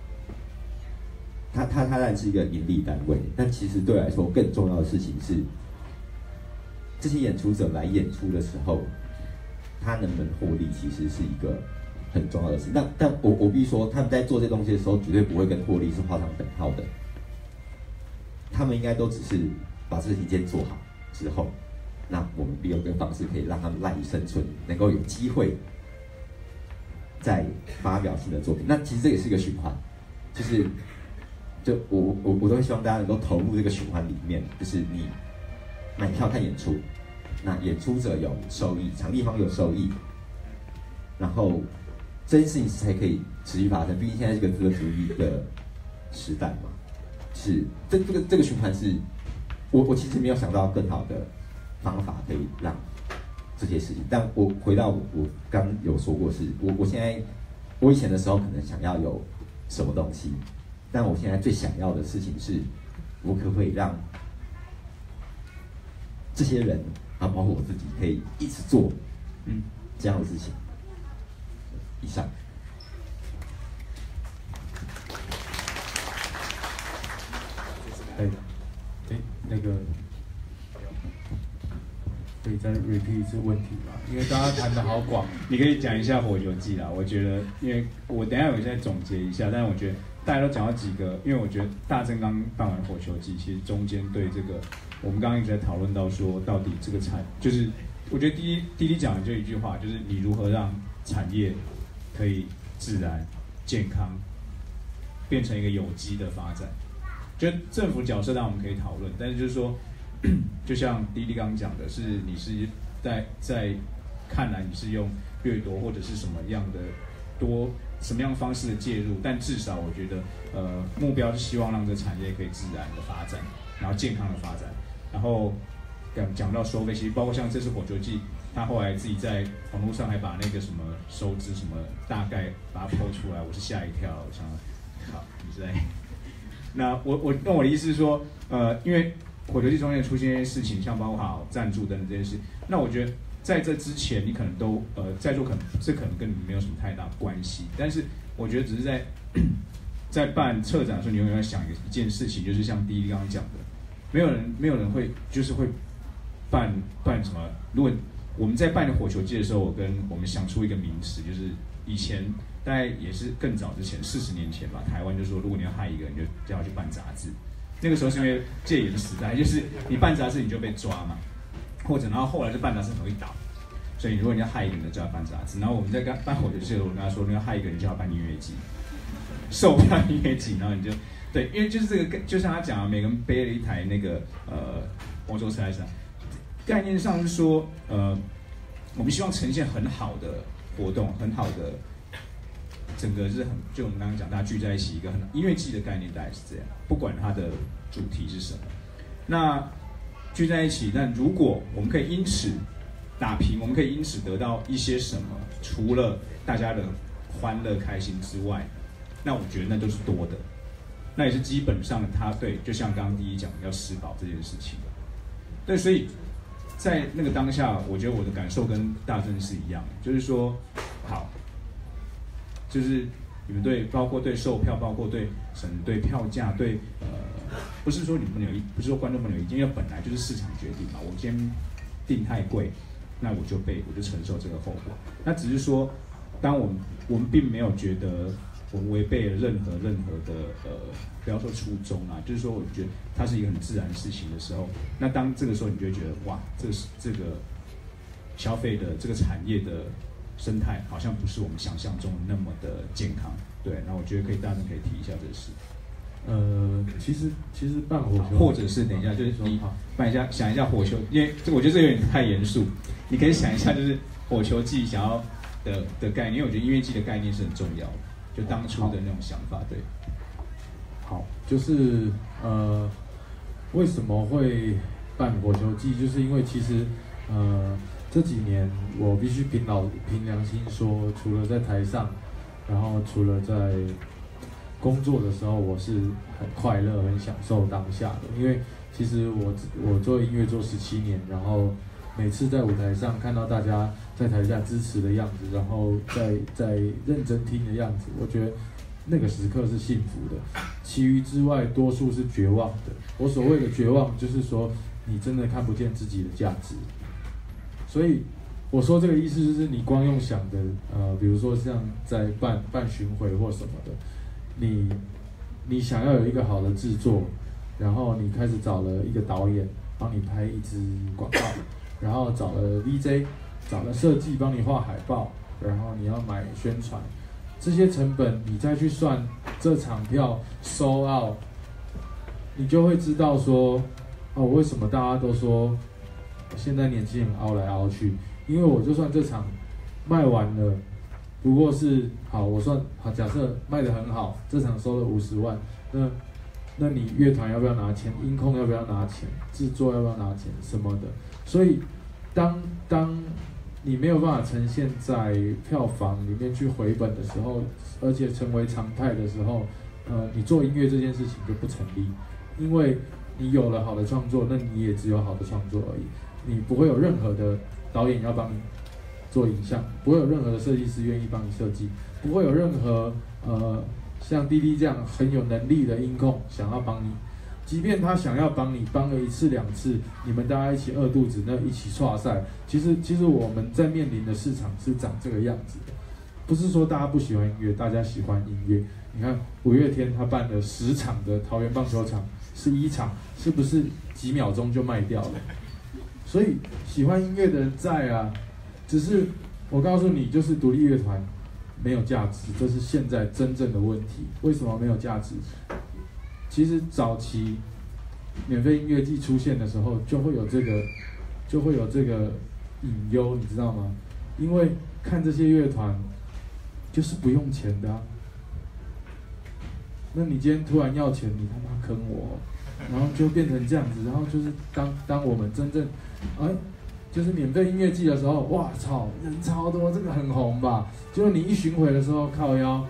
它当然是一个盈利单位，但其实对我来说更重要的事情是，这些演出者来演出的时候，他能不能获利，其实是一个很重要的事情。但我必须说，他们在做这东西的时候，绝对不会跟获利是画上等号的。他们应该都只是把这个事情先做好之后，那我们利用这个方式可以让他们赖以生存，能够有机会再发表新的作品。那其实这也是一个循环，就我都会希望大家能够投入这个循环里面，就是你买票看演出，那演出者有收益，场地方有收益，然后这件事情才可以持续发生。毕竟现在是个资本主义的时代嘛，是这个循环是，我其实没有想到更好的方法可以让这些事情。但我回到我刚有说过是，我以前的时候可能想要有什么东西，但我现在最想要的事情是，我可不可以让这些人，包括我自己，可以一直做这样的事情。以上。 那个可以再 repeat 一次问题吗？因为大家谈得好广。 你可以讲一下火球季啦。我觉得，因为我等一下有再总结一下，但是我觉得大家都讲到几个，因为我觉得大正刚办完火球季，其实中间对这个我们刚刚一直在讨论到说，到底这个就是我觉得滴滴讲的就一句话，就是你如何让产业可以自然健康变成一个有机的发展。就政府角色当然我们可以讨论，但是就是说，就像滴滴刚刚讲的，是你是在看来你是用掠夺或者是什么样的什么样方式的介入，但至少我觉得目标是希望让这产业可以自然的发展，然后健康的发展。然后讲到收费，其实包括像这次火球季，他后来自己在网络上还把那个什么收支什么大概把它抛出来，我是吓一跳，我想好你是在。那我的意思是说，因为火球季中间出现一些事情，像包括好赞助等等这件事，那我觉得在这之前你可能都在座可能跟你没有什么太大关系，但是我觉得只是在办策展的时候，你永远要想一件事情，就是像第一刚刚讲的，没有人会办什么。如果我们在办火球季的时候，我们想出一个名词，就是以前大概也是更早之前40年前吧，台湾就说如果你要害一个人，就叫他去办杂志。那个时候是因为戒严时代，就是你办杂志你就被抓嘛，然后后来就办杂志很容易倒，所以如果你要害一个人，就要办杂志。然后我们在办火球季的时候，我跟他说，你要害一个人就要办音乐季，售票音乐季，然后你就对，因为就是这个，就像他讲啊，每个人背了一台那个欧洲车来上，概念上是说我们希望呈现很好的活动，很好的整个是就我们刚刚讲，大家聚在一起一个很音乐季的概念，大概是这样，不管它的主题是什么，那聚在一起，那如果我们可以因此打平，我们可以因此得到一些什么，除了大家的欢乐开心之外，那我觉得那都是多的，那也是基本上他对，就像刚刚第一讲要吃饱这件事情，对，所以在那个当下，我觉得我的感受跟大正是一样的，就是说，好，就是你们包括对售票，包括对票价，不是说你们不是说观众们有意见，因为本来就是市场决定嘛，我今天定太贵，那我就承受这个后果。那只是说，当我们并没有觉得我们违背了任何的不要说初衷啊，就是说我觉得它是一个很自然的事情的时候，那当这个时候你就会觉得哇，这个消费的这个产业的生态好像不是我们想象中那么的健康，对，那我觉得大家可以提一下这个事。 其实办火球， 或者是等一下，就是你办一下，想一下火球，因为我觉得这有点太严肃，你可以想一下，就是火球季想要的概念，因为我觉得音乐季的概念是很重要的，就当初的那种想法，对。 好，就是为什么会办火球季？就是因为其实这几年我必须凭良心说，除了在台上，然后除了在工作的时候，我是很快乐、很享受当下的。因为其实我做音乐做17年，然后每次在舞台上看到大家在台下支持的样子，然后在认真听的样子，我觉得那个时刻是幸福的。其余之外，多数是绝望的。我所谓的绝望，就是说你真的看不见自己的价值。所以我说这个意思就是，你光用想的，比如说像在办巡回或什么的，你想要有一个好的制作，然后你开始找了一个导演帮你拍一支广告，然后找了 VJ， 找了设计帮你画海报，然后你要买宣传，这些成本你再去算这场票sold out，你就会知道说，为什么大家都说现在年轻人凹来凹去？因为我就算这场卖完了，不过是我算假设卖得很好，这场收了50万，那你乐团要不要拿钱？音控要不要拿钱？制作要不要拿钱？什么的？所以当你没有办法呈现在票房里面去回本的时候，而且成为常态的时候，你做音乐这件事情就不成立，因为你有了好的创作，那你也只有好的创作而已，你不会有任何的导演要帮你做影像，不会有任何的设计师愿意帮你设计，不会有任何像滴滴这样很有能力的音控想要帮你，即便他想要帮你，帮了1次2次，你们大家一起饿肚子，那一起唰赛，其实我们在面临的市场是长这个样子的，不是说大家不喜欢音乐，大家喜欢音乐， 你看五月天他办了10场的桃园棒球场，11场是不是几秒钟就卖掉了？所以喜欢音乐的人在啊，只是我告诉你，就是独立乐团没有价值，这是现在真正的问题。为什么没有价值？其实早期免费音乐季出现的时候，就会有这个隐忧，你知道吗？因为看这些乐团就是不用钱的啊。那你今天突然要钱，你他妈坑我，然后就变成这样子，然后就是当我们真正，就是免费音乐季的时候，哇操，人超多，这个很红吧？结果你一巡回的时候，靠腰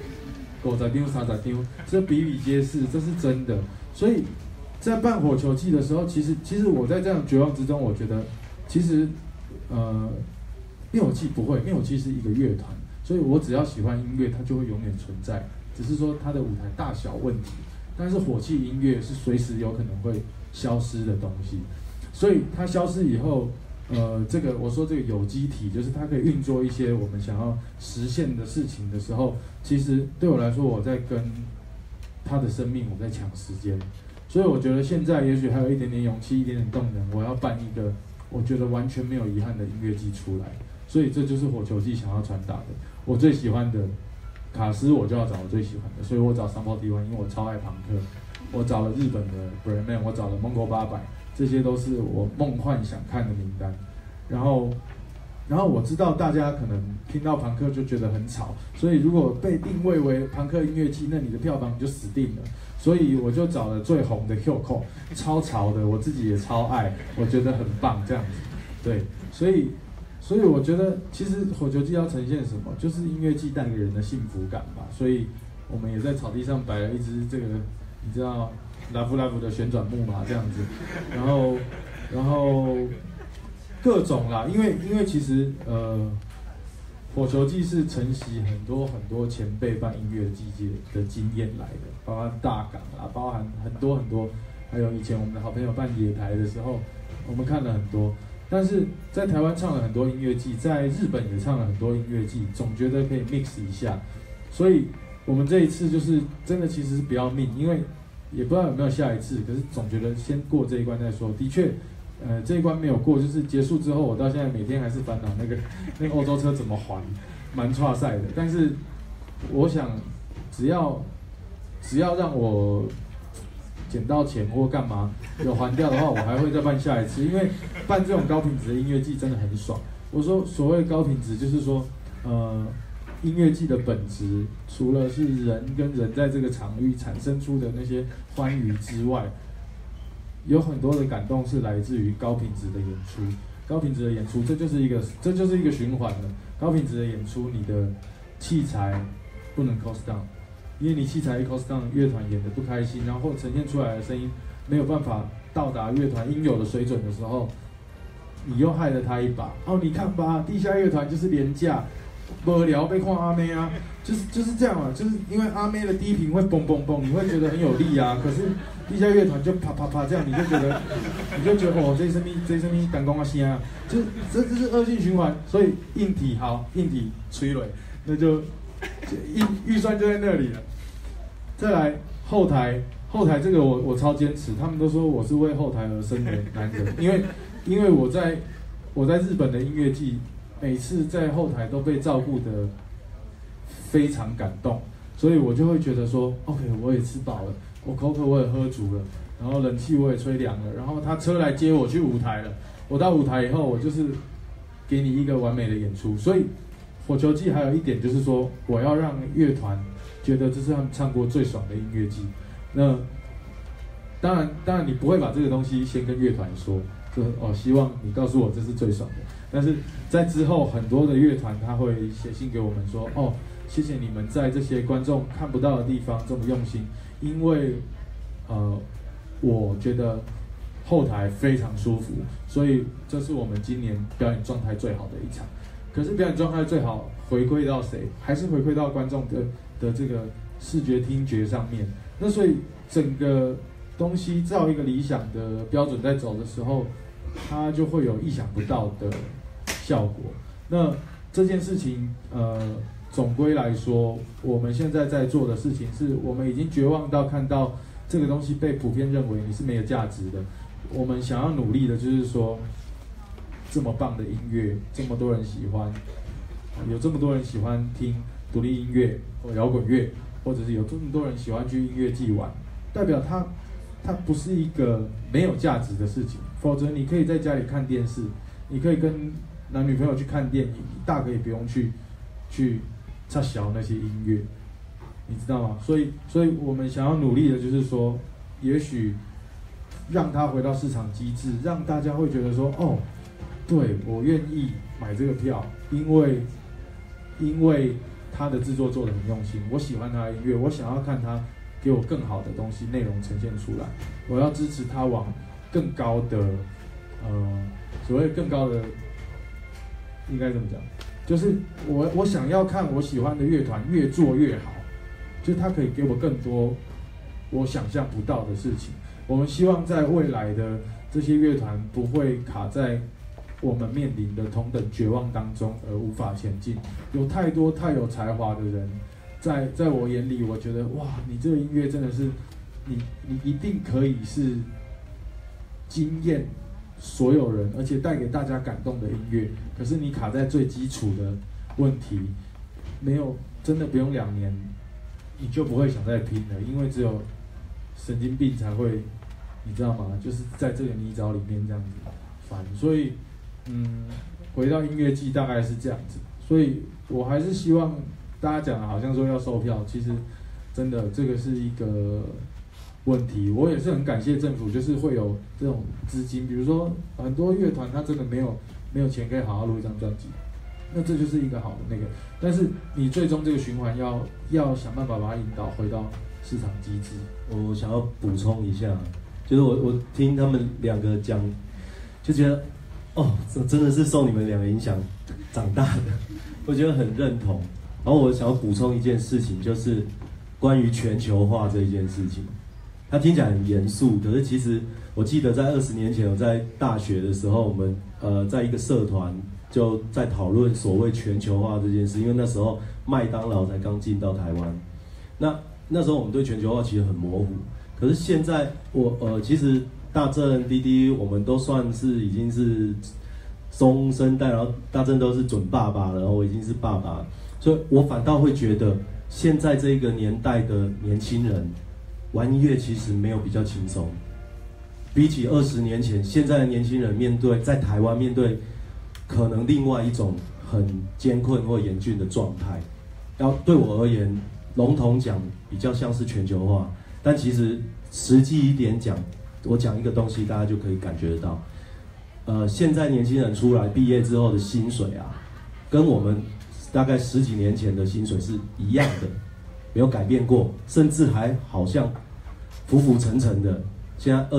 ，50张、30张，这比比皆是，这是真的。所以在办火球季的时候，其实我在这样绝望之中，我觉得其实灭火器不会，灭火器是一个乐团，所以我只要喜欢音乐，它就会永远存在。只是说它的舞台大小问题，但是火器音乐是随时有可能会消失的东西，所以它消失以后，我说这个有机体，就是它可以运作一些我们想要实现的事情的时候，其实对我来说，我在跟它的生命我在抢时间，所以我觉得现在也许还有一点点勇气，一点点动能，我要办一个我觉得完全没有遗憾的音乐季出来，所以这就是火球季想要传达的，我最喜欢的。卡斯我就要找我最喜欢的，所以我找Sum 41，因为我超爱朋克。我找了日本的 Brandman， 我找了蒙古800，这些都是我梦幻想看的名单。然后我知道大家可能听到朋克就觉得很吵，所以如果被定位为朋克音乐季，那你的票房就死定了。所以我就找了最红的 Kyoko， 超潮的，我自己也超爱，我觉得很棒这样子。对，所以我觉得，其实火球季要呈现什么，就是音乐季带给人的幸福感吧。所以我们也在草地上摆了一只这个，你知道，Love 的旋转木马这样子，然后各种啦，因为其实火球季是承袭很多前辈办音乐季的经验来的，包含大港啦，包含很多，还有以前我们的好朋友办野台的时候，我们看了很多。但是在台湾唱了很多音乐季，在日本也唱了很多音乐季，总觉得可以 mix 一下，所以我们这一次就是真的其实是不要命，因为也不知道有没有下一次，可是总觉得先过这一关再说。的确，这一关没有过，就是结束之后，我到现在每天还是烦恼那个欧洲车怎么还，蛮挫赛的。但是我想，只要让我捡到钱或干嘛有还掉的话，我还会再办下一次，因为办这种高品质的音乐季真的很爽。我说所谓高品质，就是说，音乐季的本质，除了是人跟人在这个场域产生出的那些欢愉之外，有很多的感动是来自于高品质的演出。高品质的演出，这就是一个循环了。高品质的演出，你的器材不能 cost down。因为你器材一 cost down， 乐团演得不开心，然后呈现出来的声音没有办法到达乐团应有的水准的时候，你又害了他一把。你看吧，地下乐团就是廉价，无聊被看阿妹啊，就是这样啊，就是因为阿妹的低频会嘣嘣嘣，你会觉得很有力啊，可是地下乐团就啪啪啪这样，你就觉得哦，这声音感光啊声啊，这是恶性循环，所以硬体催泪，那就预算就在那里了。再来后台这个我超坚持，他们都说我是为后台而生的男人，因为我在日本的音乐季，每次在后台都被照顾得非常感动，所以我就会觉得说 ，OK， 我也吃饱了，我口渴我也喝足了，然后冷气我也吹凉了，然后他车来接我去舞台了，我到舞台以后，我就是给你一个完美的演出。所以火球季还有一点就是说，我要让乐团觉得这是他们唱过最爽的音乐季。那当然你不会把这个东西先跟乐团说，希望你告诉我这是最爽的。但是在之后很多的乐团他会写信给我们说，谢谢你们在这些观众看不到的地方这么用心，因为我觉得后台非常舒服，所以这是我们今年表演状态最好的一场。可是表演状态最好回归到谁？还是回归到观众的这个视觉听觉上面。那所以整个东西照一个理想的标准在走的时候，它就会有意想不到的效果。那这件事情总归来说，我们现在在做的事情是，我们已经绝望到看到这个东西被普遍认为你是没有价值的。我们想要努力的就是说，这么棒的音乐，这么多人喜欢，有这么多人喜欢听独立音乐或摇滚乐，或者是有这么多人喜欢去音乐季玩，代表它不是一个没有价值的事情。否则你可以在家里看电视，你可以跟男女朋友去看电影，你大可以不用去插小那些音乐，你知道吗？所以我们想要努力的就是说，也许让它回到市场机制，让大家会觉得说，哦，对，我愿意买这个票，因为他的制作做得很用心，我喜欢他的音乐，我想要看他给我更好的东西内容呈现出来，我要支持他往更高的所谓更高的应该怎么讲，就是我想要看我喜欢的乐团越做越好，就是他可以给我更多我想象不到的事情。我们希望在未来的这些乐团不会卡在我们面临的同等绝望当中而无法前进。有太多太有才华的人，在我眼里，我觉得哇，你这个音乐真的是，你一定可以是惊艳所有人，而且带给大家感动的音乐。可是你卡在最基础的问题，没有真的不用2年，你就不会想再拼了，因为只有神经病才会，你知道吗？就是在这个泥沼里面这样子烦。所以，回到音乐季大概是这样子。所以我还是希望大家讲的好像说要售票，其实真的这个是一个问题。我也是很感谢政府，就是会有这种资金，比如说很多乐团他真的没有钱可以好好录一张专辑，那这就是一个好的那个。但是你最终这个循环要想办法把它引导回到市场机制。 我想要补充一下，就是我听他们2个讲，就觉得哦，这真的是受你们2个影响长大的，我觉得很认同。然后我想要补充一件事情，就是关于全球化这一件事情。它听起来很严肃，可是其实我记得在20年前，我在大学的时候，我们在一个社团就在讨论所谓全球化这件事，因为那时候麦当劳才刚进到台湾。那时候我们对全球化其实很模糊，可是现在其实大正、滴滴我们都算是已经是中生代，然后大正都是准爸爸了，然后我已经是爸爸了，所以我反倒会觉得现在这个年代的年轻人玩音乐其实没有比较轻松，比起20年前，现在的年轻人在台湾面对可能另外一种很艰困或严峻的状态。要对我而言，笼统讲比较像是全球化，但其实实际一点讲，我讲一个东西，大家就可以感觉得到。现在年轻人出来毕业之后的薪水啊，跟我们大概10几年前的薪水是一样的，没有改变过，甚至还好像浮浮沉沉的。现在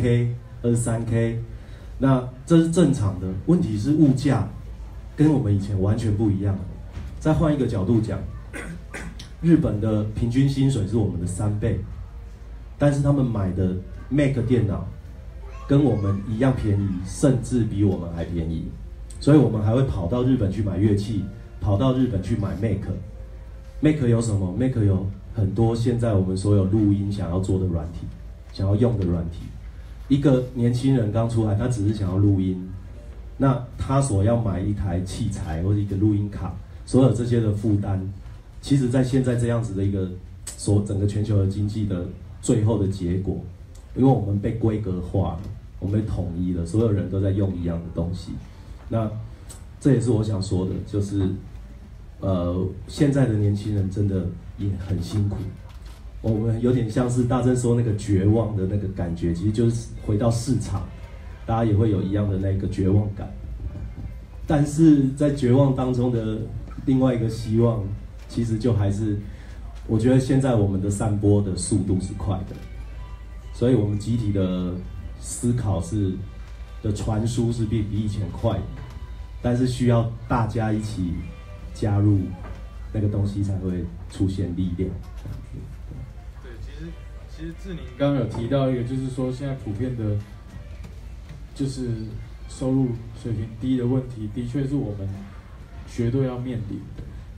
22K、23K， 那这是正常的。问题是物价跟我们以前完全不一样。再换一个角度讲，日本的平均薪水是我们的3倍，但是他们买的 Mac 电脑跟我们一样便宜，甚至比我们还便宜，所以我们还会跑到日本去买乐器，跑到日本去买 Mac。Mac 有什么 ？Mac 有很多现在我们所有录音想要做的软体，想要用的软体。一个年轻人刚出来，他只是想要录音，那他所要买一台器材或者一个录音卡，所有这些的负担，其实在现在这样子的一个整个全球的经济的最后的结果，因为我们被规格化了，我们被统一了，所有人都在用一样的东西。那这也是我想说的，就是现在的年轻人真的也很辛苦。我们有点像是大正说那个绝望的那个感觉，其实就是回到市场，大家也会有一样的那个绝望感。但是在绝望当中的另外一个希望，其实就还是，我觉得现在我们的散播的速度是快的，所以我们集体的思考的传输是比以前快的，但是需要大家一起加入那个东西才会出现力量。 对，其实志宁刚刚有提到一个，就是说现在普遍的，就是收入水平低的问题，的确是我们绝对要面临的。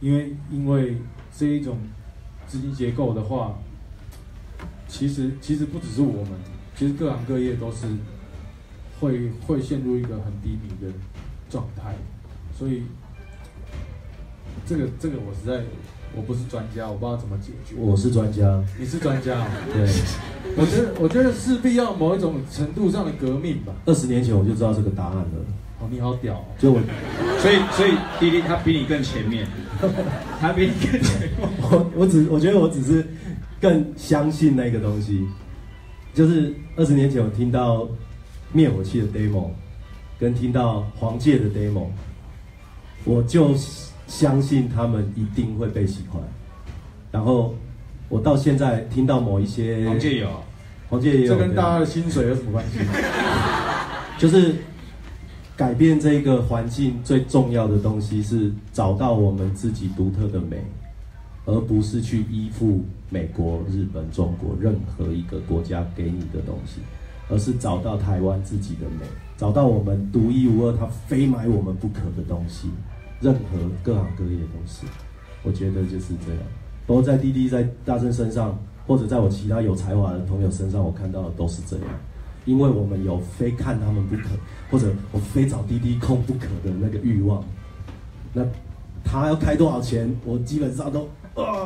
因为这一种资金结构的话，其实不只是我们，其实各行各业都是会陷入一个很低迷的状态，所以这个我不是专家，我不知道怎么解决。 我是专家， 你是专家、哦， 对， 我觉得势必要某一种程度上的革命吧。 20年前我就知道这个答案了。 哦，你好屌、哦！ 就我， 所以弟弟他比你更前面，他比你更前面。 我觉得我只是更相信那个东西，就是20年前我听到灭火器的 demo， 跟听到黄玠的 demo， 我就相信他们一定会被喜欢。然后我到现在听到某一些黄玠有， 黄玠也有， 这跟大家的薪水有什么关系？ 就是改变这个环境最重要的东西是找到我们自己独特的美，而不是去依附美国、日本、中国任何一个国家给你的东西，而是找到台湾自己的美，找到我们独一无二，它非买我们不可的东西。任何各行各业都是，我觉得就是这样。包括在滴滴、在大正身上，或者在我其他有才华的朋友身上，我看到的都是这样。因为我们有非看他们不可，或者我非找滴滴控不可的那个欲望。那他要开多少钱，我基本上都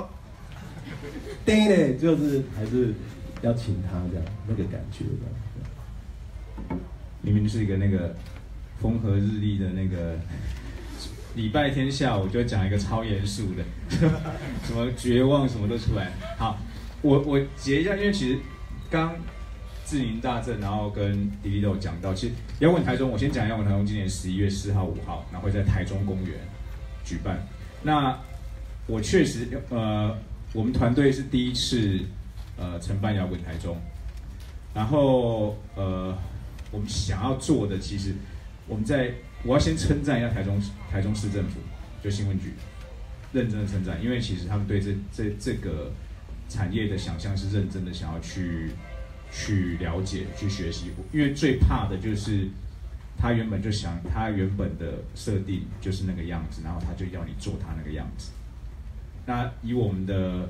对嘞，就是还是要请他这样那个感觉这样。 明明就是一个那个风和日丽的那个礼拜天下午，就讲一个超严肃的，什么绝望什么都出来。好，我结一下，因为其实刚志宁大正，然后跟迪迪都有讲到，其实摇滚台中，我先讲摇滚台中，今年11月4号、5号，然后会在台中公园举办。那我确实，我们团队是第一次承办摇滚台中，然后我们想要做的，其实我要先称赞一下台中市政府，就新闻局，认真的称赞，因为其实他们对这个产业的想象是认真的，想要去了解、去学习。因为最怕的就是他原本的设定就是那个样子，然后他就要你做他那个样子。那以我们的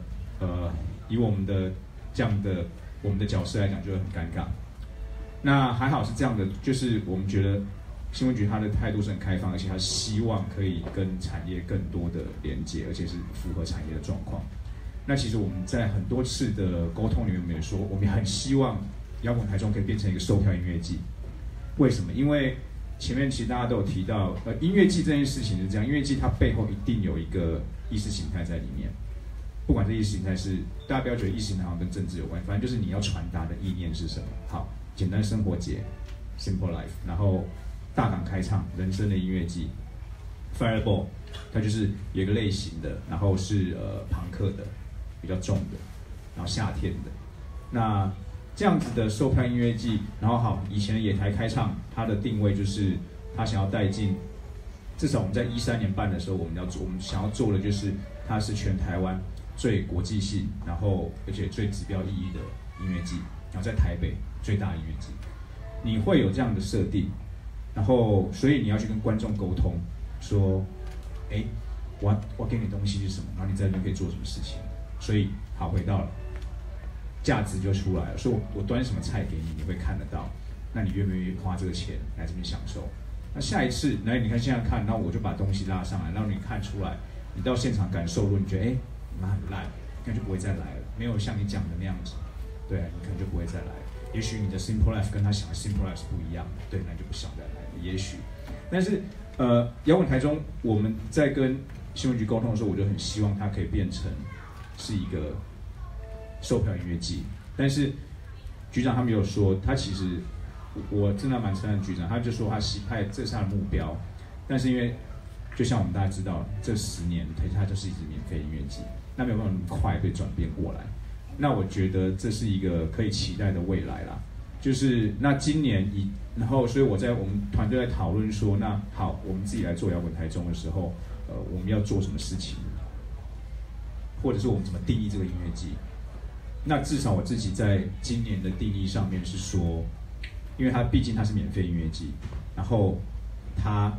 这样的我们的角色来讲，就会很尴尬。那还好是这样的，就是我们觉得新闻局他的态度是很开放，而且他希望可以跟产业更多的连接，而且是符合产业的状况。那其实我们在很多次的沟通里面，我们也说，我们很希望摇滚台中可以变成一个售票音乐季。为什么？因为前面其实大家都有提到，音乐季这件事情是这样，音乐季它背后一定有一个意识形态在里面。不管这意识形态是，大家不要觉得意识形态好像跟政治有关，反正就是你要传达的意念是什么。好，简单生活节 ，Simple Life， 然后大港开唱人生的音乐季 ，Fireball， 它就是有一个类型的，然后是朋克的。比较重的，然后夏天的，那这样子的售票音乐季，然后好，以前野台开唱，它的定位就是它想要带进，至少我们在13年办的时候，我们想要做的就是它是全台湾最国际性，然后而且最指标意义的音乐季，然后在台北最大的音乐季，你会有这样的设定，然后所以你要去跟观众沟通，说，我给你东西是什么，然后你在那边可以做什么事情。所以好，回到了价值就出来了。所以我端什么菜给你，你会看得到。那你愿不愿意花这个钱来这边享受？那下一次，来你看现在看，那我就把东西拉上来，让你看出来。你到现场感受，如果你觉得你们很烂，那就不会再来了。没有像你讲的那样子，对，你可能就不会再来了。也许你的 Simple Life 跟他想的 Simple Life 是不一样的，对，那就不想再来了。也许，但是摇滚台中我们在跟新闻局沟通的时候，我就很希望它可以变成是一个售票音乐季，但是局长他们有说，他其实我真的蛮称赞局长，他就说这是他的目标，但是因为就像我们大家知道，这10年它就是一直免费音乐季，那没有办法那么快被转变过来，那我觉得这是一个可以期待的未来啦。就是那今年然后所以我们团队在讨论说，那好，我们自己来做摇滚台中的时候，我们要做什么事情？或者是我们怎么定义这个音乐季？那至少我自己在今年的定义上面是说，因为毕竟它是免费音乐季，然后它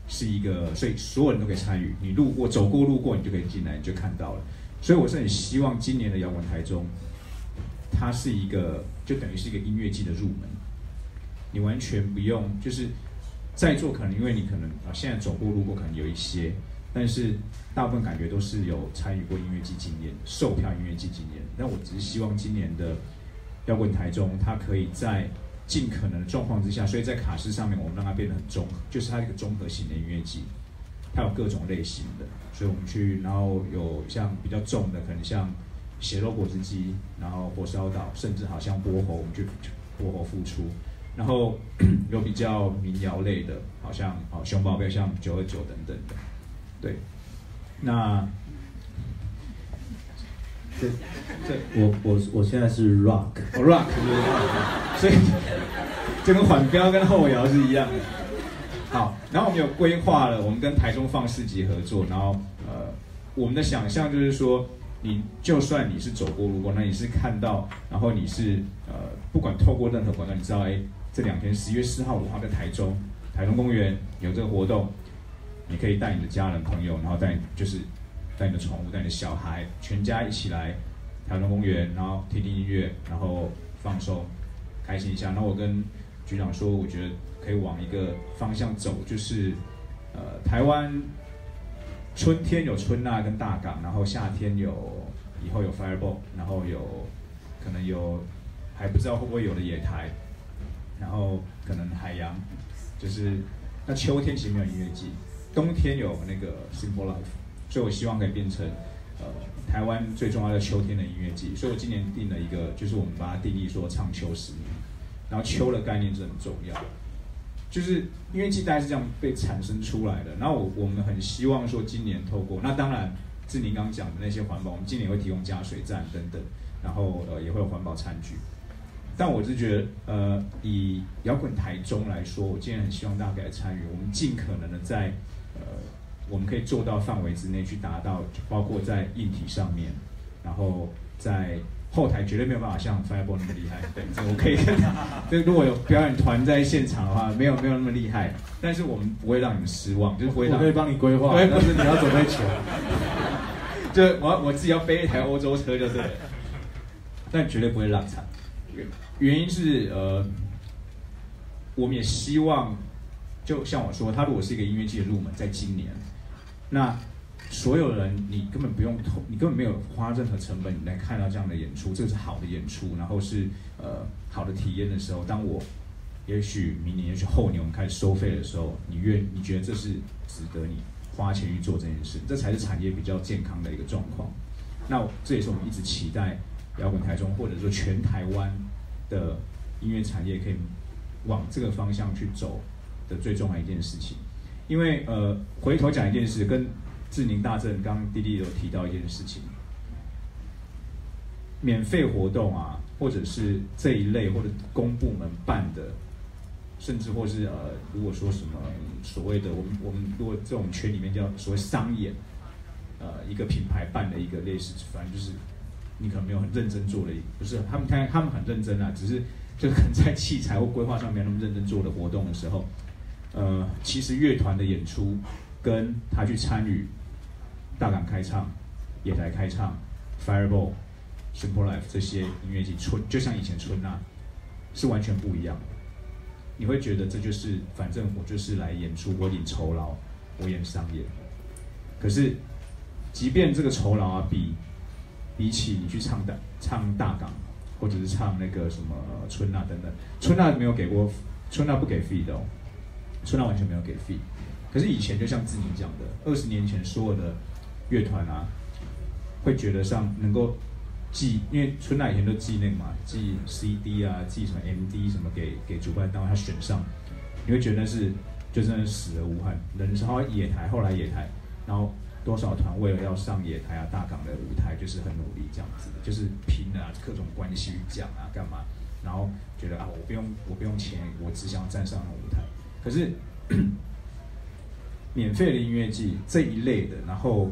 是一个，所以所有人都可以参与。你路过、走过、路过，你就可以进来，你就看到了。所以我是很希望今年的摇滚台中，它是一个，就等于是一个音乐季的入门。你完全不用，就是在座可能因为你可能现在走过路过可能有一些，但是大部分感觉都是有参与过音乐季经验、售票音乐季经验。但我只是希望今年的摇滚台中，它可以在尽可能的状况之下，所以在卡司上面我们让它变得很综合，就是它是一个综合型的音乐季，它有各种类型的，所以我们去，然后有像比较重的，可能像血肉果汁机，然后火烧岛，甚至好像波喉，我们就波喉复出，然后有比较民谣类的，好像熊宝贝，像929等等的，对，那我现在是 rock， rock 是不是？所以这跟缓标跟后摇是一样的。好，然后我们有规划了，我们跟台中放市集合作，然后我们的想象就是说，你就算你是走过路过，那你是看到，然后你是不管透过任何管道，你知道这2天11月4号、5号在台中公园有这个活动，你可以带你的家人朋友，然后带你的宠物、带你的小孩，全家一起来台中公园，然后听听音乐，然后放松、开心一下。然后我跟局长说，我觉得可以往一个方向走，就是台湾春天有春吶跟大港，然后夏天以后有 Fireball， 然后可能有还不知道会不会有的野台，然后可能海洋，就是那秋天其实没有音乐季，冬天有那个 Simple Life。所以我希望可以变成台湾最重要的秋天的音乐季。所以我今年定了一个，就是我们把它定义说唱秋10年，然后秋的概念是很重要，就是音乐季大概是这样被产生出来的。然后我们很希望说今年透过，那当然是您刚刚讲的那些环保，我们今年会提供加水站等等，然后也会有环保餐具。但我是觉得以摇滚台中来说，我今年很希望大家可以来参与，我们尽可能的在我们可以做到范围之内去达到，包括在硬体上面，然后在后台绝对没有办法像 Fireball 那么厉害。对，这我可以跟就如果有表演团在现场的话，没有那么厉害，但是我们不会让你们失望，就是不会让我可以帮你规划，但是你要准备钱。 就我自己要背一台欧洲车就对了，但绝对不会落场。原因是我们也希望，就像我说，它如果是一个音乐季的入门，在今年。那所有人，你根本没有花任何成本来看到这样的演出，这个是好的演出，然后是好的体验的时候。当我也许明年，也许后年我们开始收费的时候，你觉得这是值得你花钱去做这件事，这才是产业比较健康的一个状况。那这也是我们一直期待摇滚台中或者说全台湾的音乐产业可以往这个方向去走的最重要的一件事情。因为回头讲一件事，跟志宁大正刚刚弟弟有提到一件事情，免费活动啊，或者是这一类或者公部门办的，甚至或是如果说什么所谓的我们如果这种圈里面叫所谓商演，一个品牌办的一个类似，反正就是你可能没有很认真做的，不是他们很认真啊，只是就可能在器材或规划上没有那么认真做的活动的时候。其实乐团的演出跟他去参与大港开唱、野台开唱、Fireball、Simple Life 这些音乐季就像以前春吶，是完全不一样的。你会觉得这就是反正我就是来演出，我领酬劳，我演商业。可是，即便这个酬劳啊，比起你去唱大港，或者是唱那个什么春吶等等，春吶没有给过，春吶不给 fee 的哦。春吶完全没有给 fee， 可是以前就像志宁讲的，20年前所有的乐团啊，会觉得上能够寄，因为春吶以前都寄那个嘛，寄 CD 啊，寄什么 MD 什么给主办单位，他选上，你会觉得就真的死而无憾。人潮野台，后来野台，然后多少团为了要上野台啊、大港的舞台，就是很努力这样子，就是拼啊各种关系讲啊干嘛，然后觉得啊我不用钱，我只想站上那舞台。可是，免费的音乐季这一类的，然后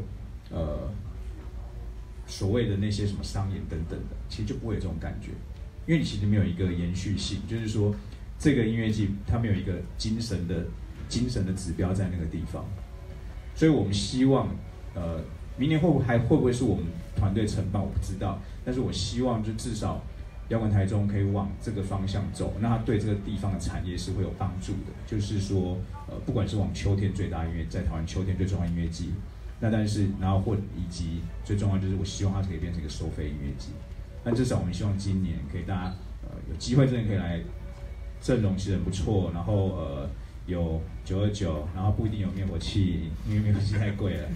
所谓的那些什么商演等等的，其实就不会有这种感觉，因为你其实没有一个延续性，就是说这个音乐季它没有一个精神的精神的指标在那个地方，所以我们希望明年会不会是我们团队承办我不知道，但是我希望就至少摇滚台中可以往这个方向走，那它对这个地方的产业是会有帮助的。就是说，不管是往秋天最大音乐，在台湾秋天最重要音乐季，那但是然后以及最重要就是我希望它可以变成一个收费音乐季。那至少我们希望今年可以大家有机会真的可以来，阵容其实很不错，然后有929，然后不一定有灭火器，因为灭火器太贵了。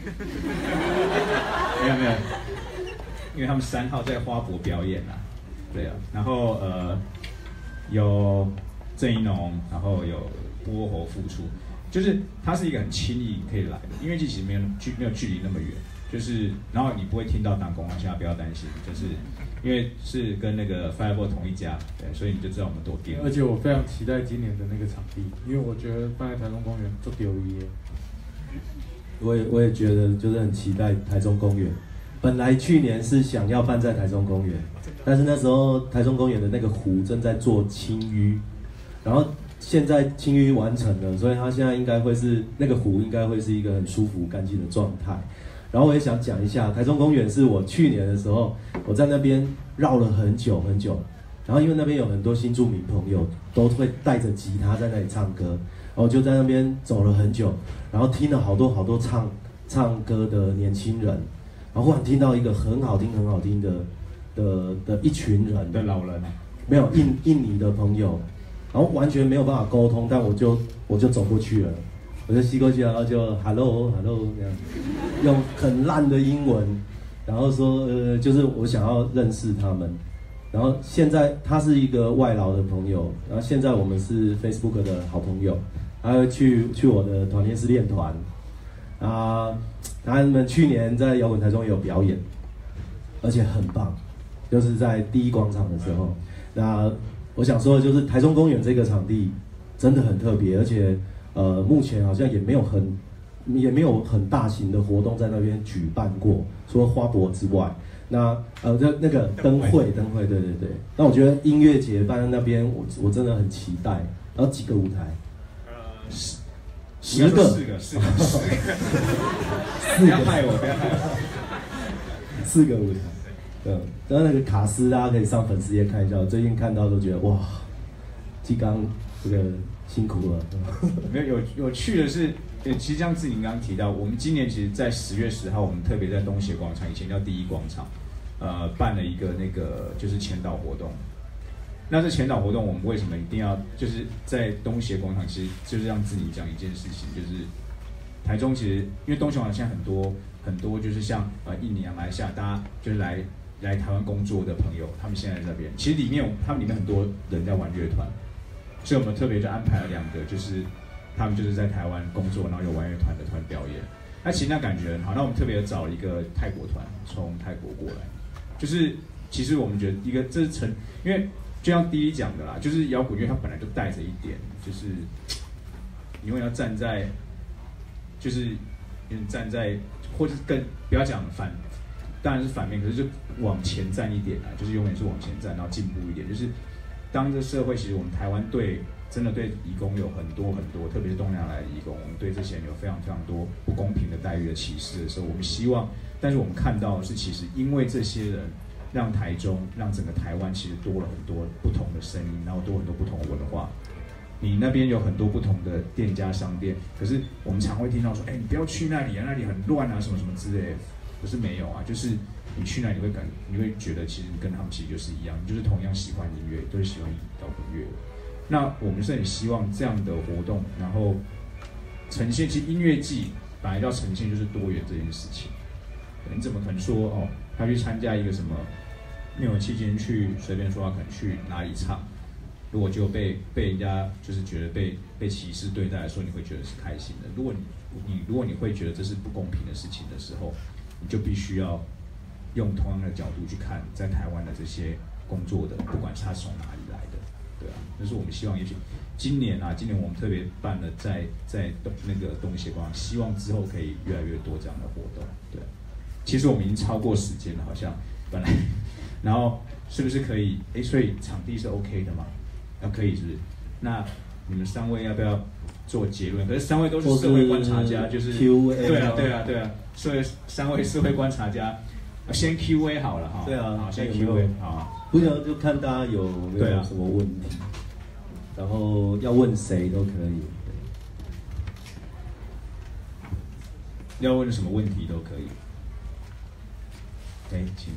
没有，因为他们3号在花博表演啦，对啊，然后有郑宜农，然后有波猴复出，就是它是一个很轻易可以来的音乐季，其实没有距离那么远，就是然后你不会听到党工啊，现在不要担心，就是因为是跟那个 Fireball 同一家，对，所以你就知道我们多颠。 而且我非常期待今年的那个场地，因为我觉得放在台中公园做丢一耶。 我也觉得就是很期待台中公园。本来去年是想要办在台中公园，但是那时候台中公园的那个湖正在做清淤，然后现在清淤完成了，所以它现在应该会是那个湖应该会是一个很舒服干净的状态。然后我也想讲一下，台中公园是我去年的时候，我在那边绕了很久很久，然后因为那边有很多新住民朋友都会带着吉他在那里唱歌，然后就在那边走了很久，然后听了好多唱歌的年轻人，然后忽然听到一个很好听的一群人的老人啊， 没有印尼的朋友，然后完全没有办法沟通，但我就走过去了。我就吸过去，然后就 hello 这样，用很烂的英文，然后说就是我想要认识他们。然后现在他是一个外劳的朋友，然后现在我们是 Facebook 的好朋友，他会去我的团练室练团啊。他们去年在摇滚台中有表演，而且很棒，就是在第一广场的时候。那我想说的就是台中公园这个场地真的很特别，而且目前好像也没有很大型的活动在那边举办过，除了花博之外，那那个灯会，对。那我觉得音乐节办在那边，我真的很期待。然后几个舞台？10个， 四个，不要害我 ，4个舞台。对，然后那个卡斯大家可以上粉丝页看一下，我最近看到都觉得哇，纪刚这个辛苦了。 没有趣的是，其实像志宁刚刚提到，我们今年其实，在10月10号，我们特别在东协广场，以前叫第一广场，办了一个那个就是前导活动。那这前导活动，我们为什么一定要就是在东协广场？其实就是让志宁讲一件事情，就是台中其实因为东协广场现在很多就是像印尼啊、马来西亚，大家就是来台湾工作的朋友，他们现在在那边，其实他们里面很多人在玩乐团。所以我们特别就安排了2个，就是他们就是在台湾工作，然后有玩乐团的团表演。那其实那感觉很好。那我们特别找了一个泰国团，从泰国过来。就是其实我们觉得这是因为就像第一讲的啦，就是摇滚乐它本来就带着一点，就是你永远要站在，就是站在，或者更不要讲当然是反面，可是就往前站一点啦，就是永远是往前站，然后进步一点，就是。当这社会其实我们台湾真的对移工有很多，特别是东南亚来的移工，我们对这些人有非常多不公平的待遇的歧视的时候，我们希望，但是我们看到的是，其实因为这些人，让台中，让整个台湾其实多了很多不同的声音，然后多很多不同的文化。你那边有很多不同的店家商店，可是我们常会听到说，你不要去那里啊，那里很乱啊，什么之类的。可是没有啊，就是你去那里你会觉得其实你跟他们其实就是一样，你就是同样喜欢音乐，都是喜欢摇滚乐。那我们是很希望这样的活动，然后呈现，其实音乐季本来要呈现就是多元这件事情。你怎么可能说他去参加一个什么灭火器今天去随便说他可能去哪里唱，如果就被人家就是觉得被歧视对待的时候，你会觉得是开心的。如果你会觉得这是不公平的事情的时候，你就必须要用同样的角度去看在台湾的这些工作的，不管是他从哪里来的，对啊，这是我们希望。也许今年我们特别办了在那个东协广场，希望之后可以越来越多这样的活动，对。其实我们已经超过时间了，好像本来，然后是不是可以？所以场地是 OK 的吗？可以是不是？那你们3位要不要做结论。可是3位都是社会观察家，就是 Q&A 对啊，3位社会观察家，先 Q&A 好了哈。 对啊， 好，先 Q&A 好。 不然就看大家有没有什么问题，然后要问谁都可以。 要问什么问题都可以。请。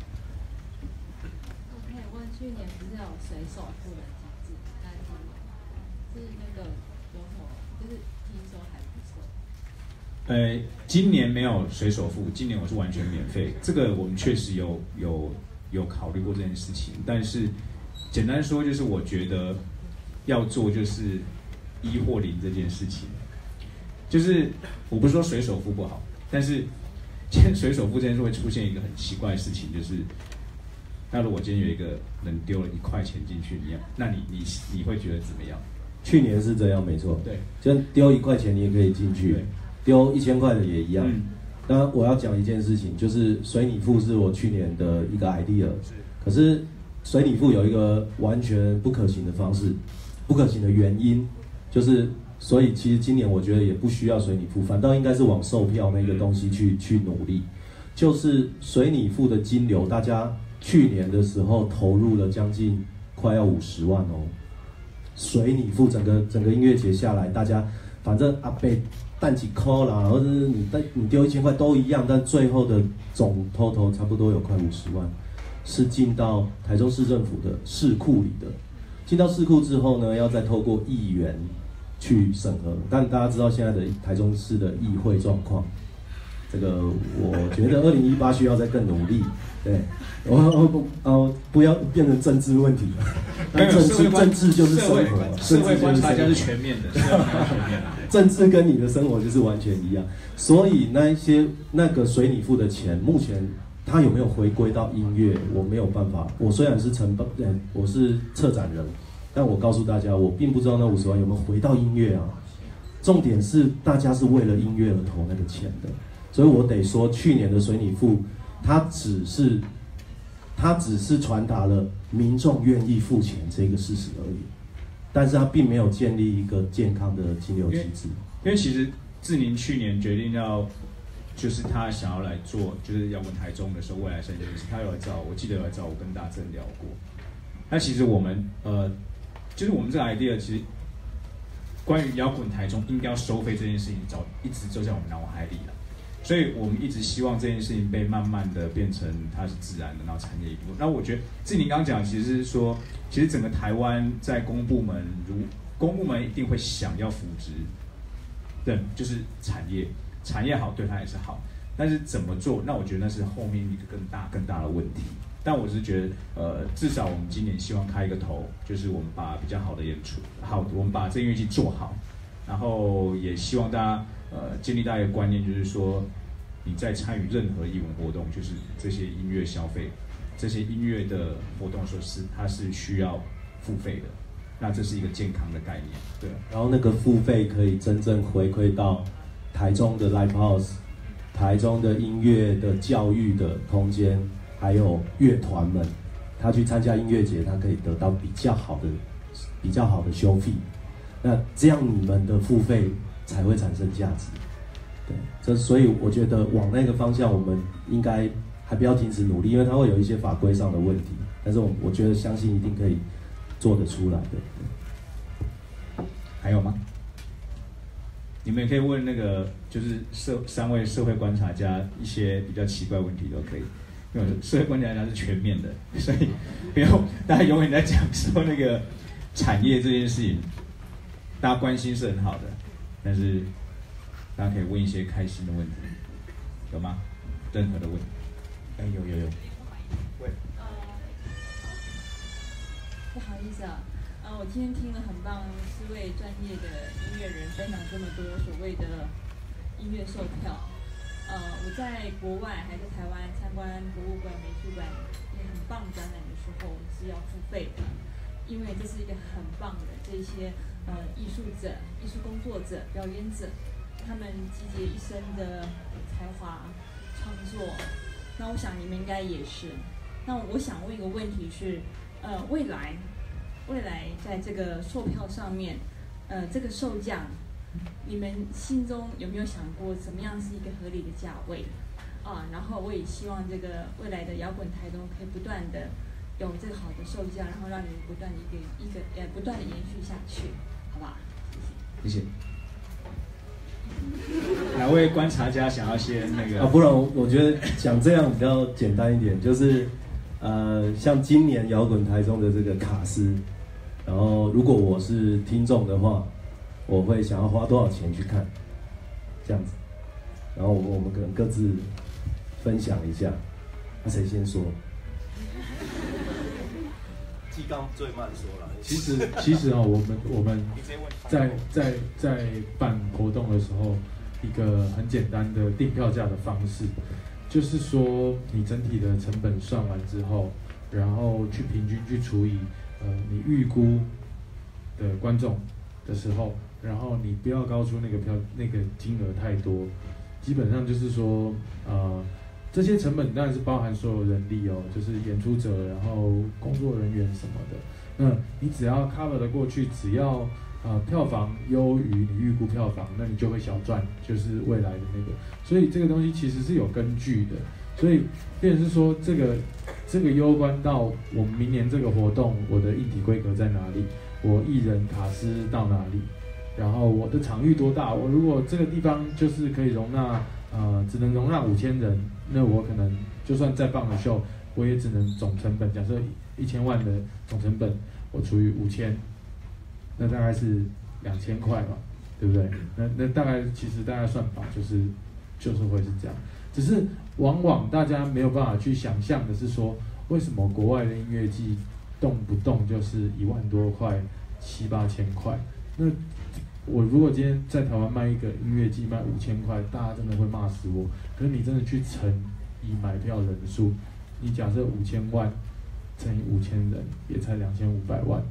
我可以问，去年不是有水手付的机制，但是那个有什么？就是听说还不错。 今年没有水手付，今年我是完全免费。这个我们确实有考虑过这件事情，但是简单说就是我觉得要做就是1或0这件事情。就是我不是说水手付不好，但是今天水手付这件事会出现一个很奇怪的事情，就是那如果今天有一个人丢了1块钱进去，那你会觉得怎么样？ 去年是这样，没错。 对， 就丢1块钱你也可以进去，丢1000块的也一样。当然我要讲一件事情，就是随你付是我去年的一个 idea， 可是随你付有一个完全不可行的方式，不可行的原因就是。所以其实今年我觉得也不需要随你付，反倒应该是往售票那个东西去努力。就是随你付的金流，大家去年的时候投入了将近快要50万哦。随你付整个音乐节下来，大家反正阿贝淡几扣啦，或者是你丢1000块都一样，但最后的总 total 差不多有快50万，是进到台中市政府的市库里的。进到市库之后呢，要再透过议员去审核，但大家知道现在的台中市的议会状况，这个我觉得2018需要再更努力。对，不要变成政治问题了。但政治就是生活， 社会观察家是全面的， 政治跟你的生活就是完全一样。所以那个随你付的钱，目前它有没有回归到音乐，我没有办法。我虽然是我是策展人。但我告诉大家，我并不知道那50万有没有回到音乐啊。重点是大家是为了音乐而投那个钱的，所以我得说，去年的随你付，它只是传达了民众愿意付钱这个事实而已，但是它并没有建立一个健康的金流机制。 因为其实志宁去年决定就是他想要来做，就是摇滚台中的时候，未来生这件事，他我记得有来找我跟大正聊过。那其实我们就是我们这个 idea， 其实关于摇滚台中应该要收费这件事情，一直就在我们脑海里了。所以我们一直希望这件事情被慢慢的变成它是自然的，然后产业一部分。那我觉得志宁刚刚讲，其实是说，其实整个台湾在公部门一定会想要扶植，对，就是产业好对它也是好，但是怎么做？那我觉得那是后面一个更大的问题。但我是觉得，至少我们今年希望开一个头，就是我们把比较好的演出，我们把这音乐季做好，然后也希望大家建立大家一个观念，就是说你在参与任何艺文活动，就是这些音乐消费，这些音乐的活动说是它是需要付费的，那这是一个健康的概念，对。 然后那个付费可以真正回馈到台中的 Live House， 台中的音乐的教育的空间。还有乐团们，他去参加音乐节，他可以得到比较好的收费。那这样你们的付费才会产生价值。对，所以我觉得往那个方向，我们应该还不要停止努力，因为它会有一些法规上的问题。但是我觉得相信一定可以做得出来的。 还有吗？你们也可以问那个，就是3位社会观察家一些比较奇怪的问题都可以。因为社会观察家是全面的，所以不要大家永远在讲说那个产业这件事情，大家关心是很好的，但是大家可以问一些开心的问题，有吗？任何的问题？有。喂。 不好意思啊，我今天听了很棒4位专业的音乐人分享这么多所谓的音乐售票。我在国外还在台湾参观博物馆、美术馆一些很棒展览的时候是要付费的，因为这是一个很棒的这些艺术者、艺术工作者、表演者，他们集结一生的才华创作。那我想你们应该也是。那我想问一个问题是，未来在这个售票上面， 这个售价，你们心中有没有想过怎么样是一个合理的价位？然后我也希望这个未来的摇滚台东可以不断的有这个好的售价，然后让你们不断的不断的延续下去，好不好？ 谢谢。哪位观察家想要先那个？ 不然我觉得讲这样比较简单一点，就是像今年摇滚台中的这个卡司，然后如果我是听众的话，我会想要花多少钱去看，这样子，然后我们可能各自分享一下，那谁先说？ 季刚最慢说了。 其实我们在办活动的时候，一个很简单的定票价的方式，就是说你整体的成本算完之后，然后去平均去除以你预估的观众的时候，然后你不要高出那个金额太多，基本上就是说这些成本当然是包含所有人力哦，就是演出者，然后工作人员什么的。那你只要 cover 得过去，只要票房优于你预估票房，那你就会小赚，就是未来的那个。所以这个东西其实是有根据的。所以变成是说这个攸关到我们明年这个活动，我的硬体规格在哪里，我艺人卡司到哪里，然后我的场域多大。我如果这个地方就是可以容纳只能容纳5000人，那我可能就算再棒的秀，我也只能总成本，假设1000万的总成本，我除以5000，那大概是2000块嘛，对不对？那大概其实大概算法就是会是这样，只是往往大家没有办法去想象的是说，为什么国外的音乐季动不动就是1万多块、7、8千块？那我如果今天在台湾卖一个音乐季卖5000块，大家真的会骂死我。可是你真的去乘以买票人数，你假设5000万乘以5000人，也才2500万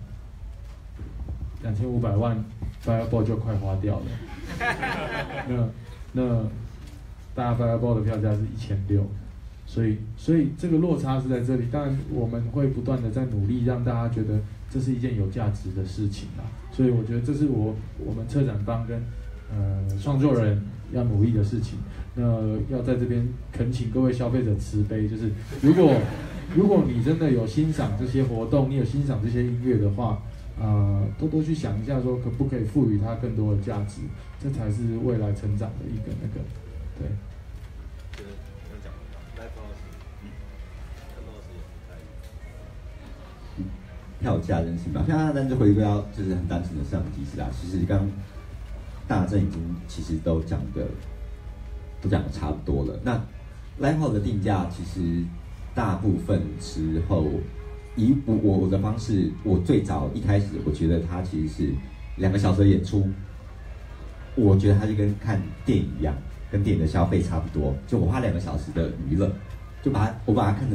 ，2500万 Fireball 就快花掉了。那大家 Fireball 的票价是1600，所以这个落差是在这里。当然我们会不断的在努力，让大家觉得这是一件有价值的事情啦。所以我觉得这是我们策展方跟创作人要努力的事情。那要在这边恳请各位消费者慈悲，就是如果你真的有欣赏这些活动，你有欣赏这些音乐的话，多多去想一下，说可不可以赋予它更多的价值，这才是未来成长的一个那个，对。 票价人性吧，票价单就回归到就是很单纯的市场机制啦。其实刚大正已经其实都讲的差不多了。那 Live House 的定价其实大部分时候以我的方式，我最早一开始我觉得它其实是2个小时的演出，我觉得它就跟看电影一样，跟电影的消费差不多。就我花2个小时的娱乐，我把它看成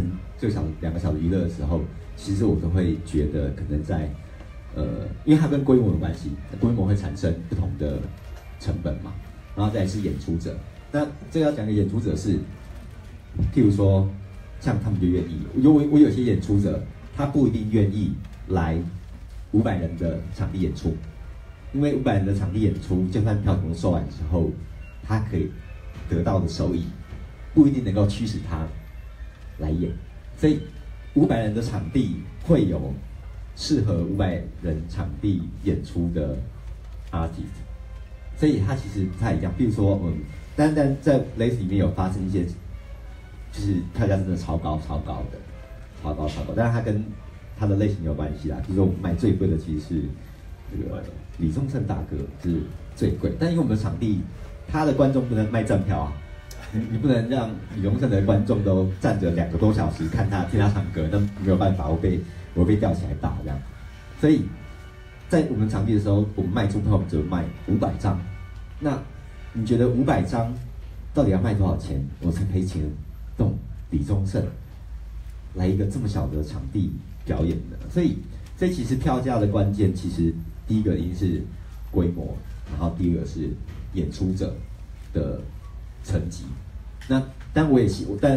2个小时娱乐的时候。其实我都会觉得，可能在因为它跟规模有关系，规模会产生不同的成本嘛。然后再来是演出者，那这个要讲的演出者是，譬如说，像他们就愿意，我有些演出者，他不一定愿意来500人的场地演出，因为500人的场地演出，就算票从售完之后，他可以得到的收益，不一定能够驱使他来演，所以。500人的场地会有适合500人场地演出的 artist， 所以它其实不太一样。比如说，但在 Lace 里面有发生一些，就是票价真的超高的，超高。但是它跟它的类型有关系啦。比如说，我们卖最贵的其实是这个李宗盛大哥是最贵，但因为我们的场地，他的观众不能卖站票啊。你不能让李宗盛的观众都站着2个多小时听他唱歌，那没有办法，我被吊起来打这样。所以在我们场地的时候，我们卖出票，我们只卖500张。那你觉得500张到底要卖多少钱，我才可以请动李宗盛来一个这么小的场地表演的？所以其实票价的关键，其实第一个一定是规模，然后第二个是演出者的层级。那但我也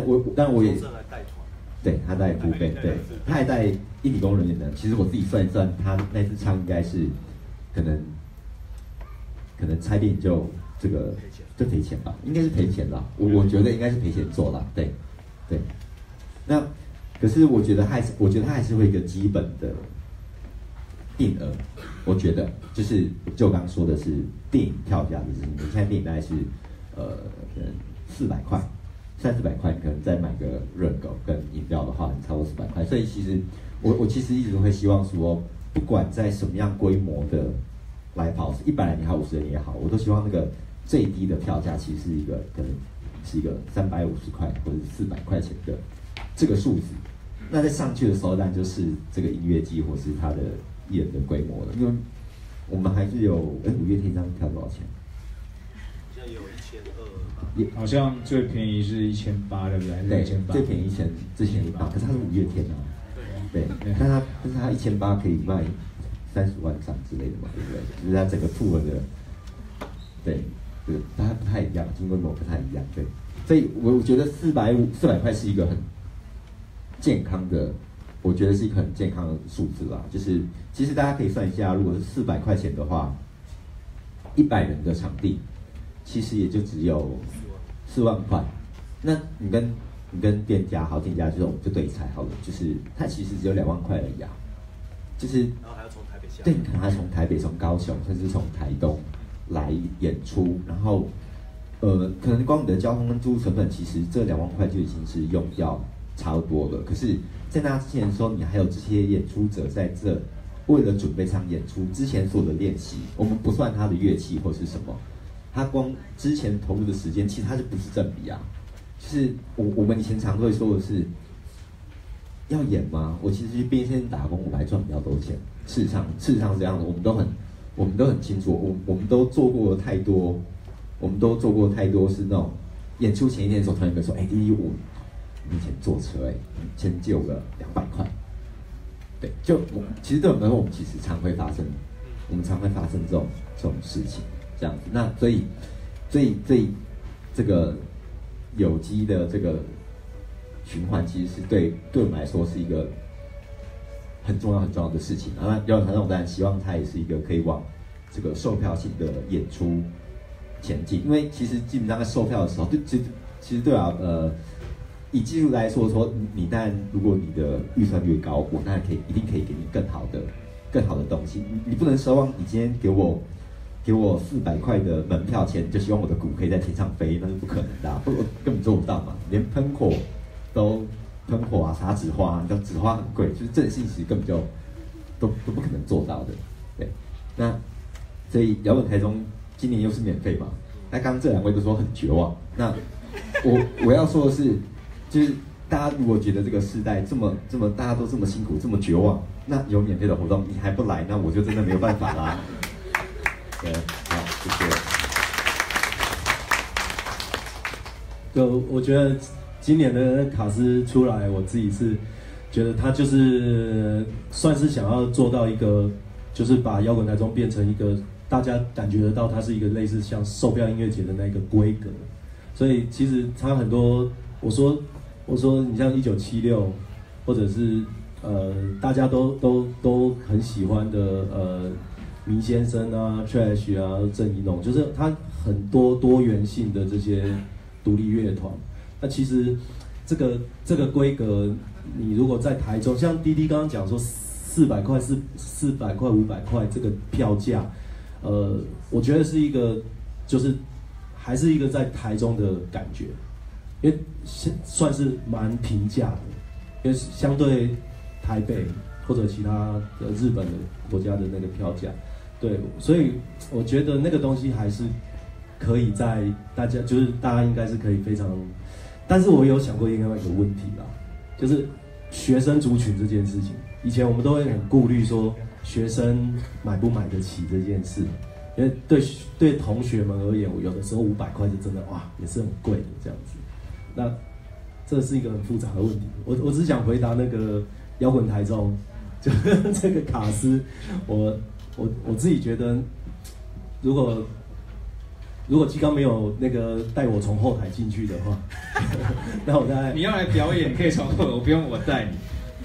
对，他带副备，对，他还带硬体工人员的。其实我自己算一算，他那次唱应该是可能可能拆电影就赔钱吧，应该是赔钱啦。我觉得应该是赔钱做啦，对。那可是我觉得它还是会有一个基本的定额。我觉得就我刚刚说的是电影票价的事情，你现在电影大概是可能400块，300-400块，你可能再买个热狗跟饮料的话，你超过400块。所以其实我其实一直都会希望说，不管在什么样规模的live house，100人也好，50人也好，我都希望那个最低的票价其实是一个可能是一个350块或者是400块钱的这个数字。那在上去的时候，当然就是这个音乐季或是它的艺人的规模了。因为我们还是有五月天一张票多少钱？ 好像有1200吧。 好像最便宜是1800，对不对？还是1800？ 最便宜之前100，可是它是五月天啊。对，但是它1800可以卖30万张之类的嘛，对不对？就是它整个tour的，对，它不太一样，规模不太一样，对。所以我觉得400块是一个很健康的，我觉得是一个很健康的数字啦。就是其实大家可以算一下，如果是400块钱的话，100人的场地，其实也就只有4万块。那你跟店家就是我们就对拆好了，就是它其实只有2万块而已啊。就是然后还要从台北下来。 对，可能还从台北、从高雄，甚至从台东来演出，然后可能光你的交通跟租成本，其实这2万块就已经是用掉差不多了。可是，在那之前的时候，你还有这些演出者在这为了准备这场演出之前所有的练习，我们不算他的乐器或是什么，他光之前投入的时间，其实他是不是正比啊？就是我们以前常会说的是，要演吗？我其实去便利店打工，我还赚比较多钱。事实上是这样的，我们都很清楚，我们都做过太多是那种演出前一天的时候，突然跟说，第一我以前坐车先借我个200块，对，其实对我们来说，我们其实常会发生这种事情，这样子。那所以这个有机的这个循环，其实是对我们来说是一个很重要的事情。那摇滚台中当然希望它也是一个可以往这个售票型的演出前进，因为其实基本上在售票的时候，其实对啊，以技术来说，你当然如果你的预算越高，我当然一定可以给你更好的东西。你不能奢望你今天给我400块的门票钱，就希望我的鼓可以在天上飞，那是不可能的我根本做不到嘛。连喷火啊，撒纸花，你知道纸花很贵，就是这件事情其实根本就都不可能做到的。对，那所以摇滚台中今年又是免费嘛？那刚刚这2位都说很绝望，那我要说的是，就是大家如果觉得这个世代这么大家都这么辛苦，这么绝望，那有免费的活动你还不来，那我就真的没有办法啦。对，好，谢谢。 就我觉得今年的卡斯出来，我自己是觉得他就是算是想要做到一个，就是把摇滚台中变成一个大家感觉得到它是一个类似像售票音乐节的那个规格。所以其实他很多，我说你像1976，或者是大家都很喜欢的迷先生啊、Trash 啊、郑怡农，就是他很多多元性的这些独立乐团。那其实这个规格，你如果在台中，像滴滴刚刚讲说400块、400块、500块这个票价，我觉得是一个就是还是一个在台中的感觉，因为算是蛮平价的，因为相对台北或者其他的日本的国家的那个票价，对，所以我觉得那个东西还是可以在大家应该是可以非常，但是我有想过另外一个问题啦，就是学生族群这件事情，以前我们都会很顾虑说学生买不买得起这件事。因为对同学们而言，我有的时候500块是真的哇，也是很贵的这样子。那这是一个很复杂的问题。我只想回答那个摇滚台中，就这个卡斯，我自己觉得，如果基刚没有那个带我从后台进去的话，那我大概你要来表演，可以从后，我不用我带你。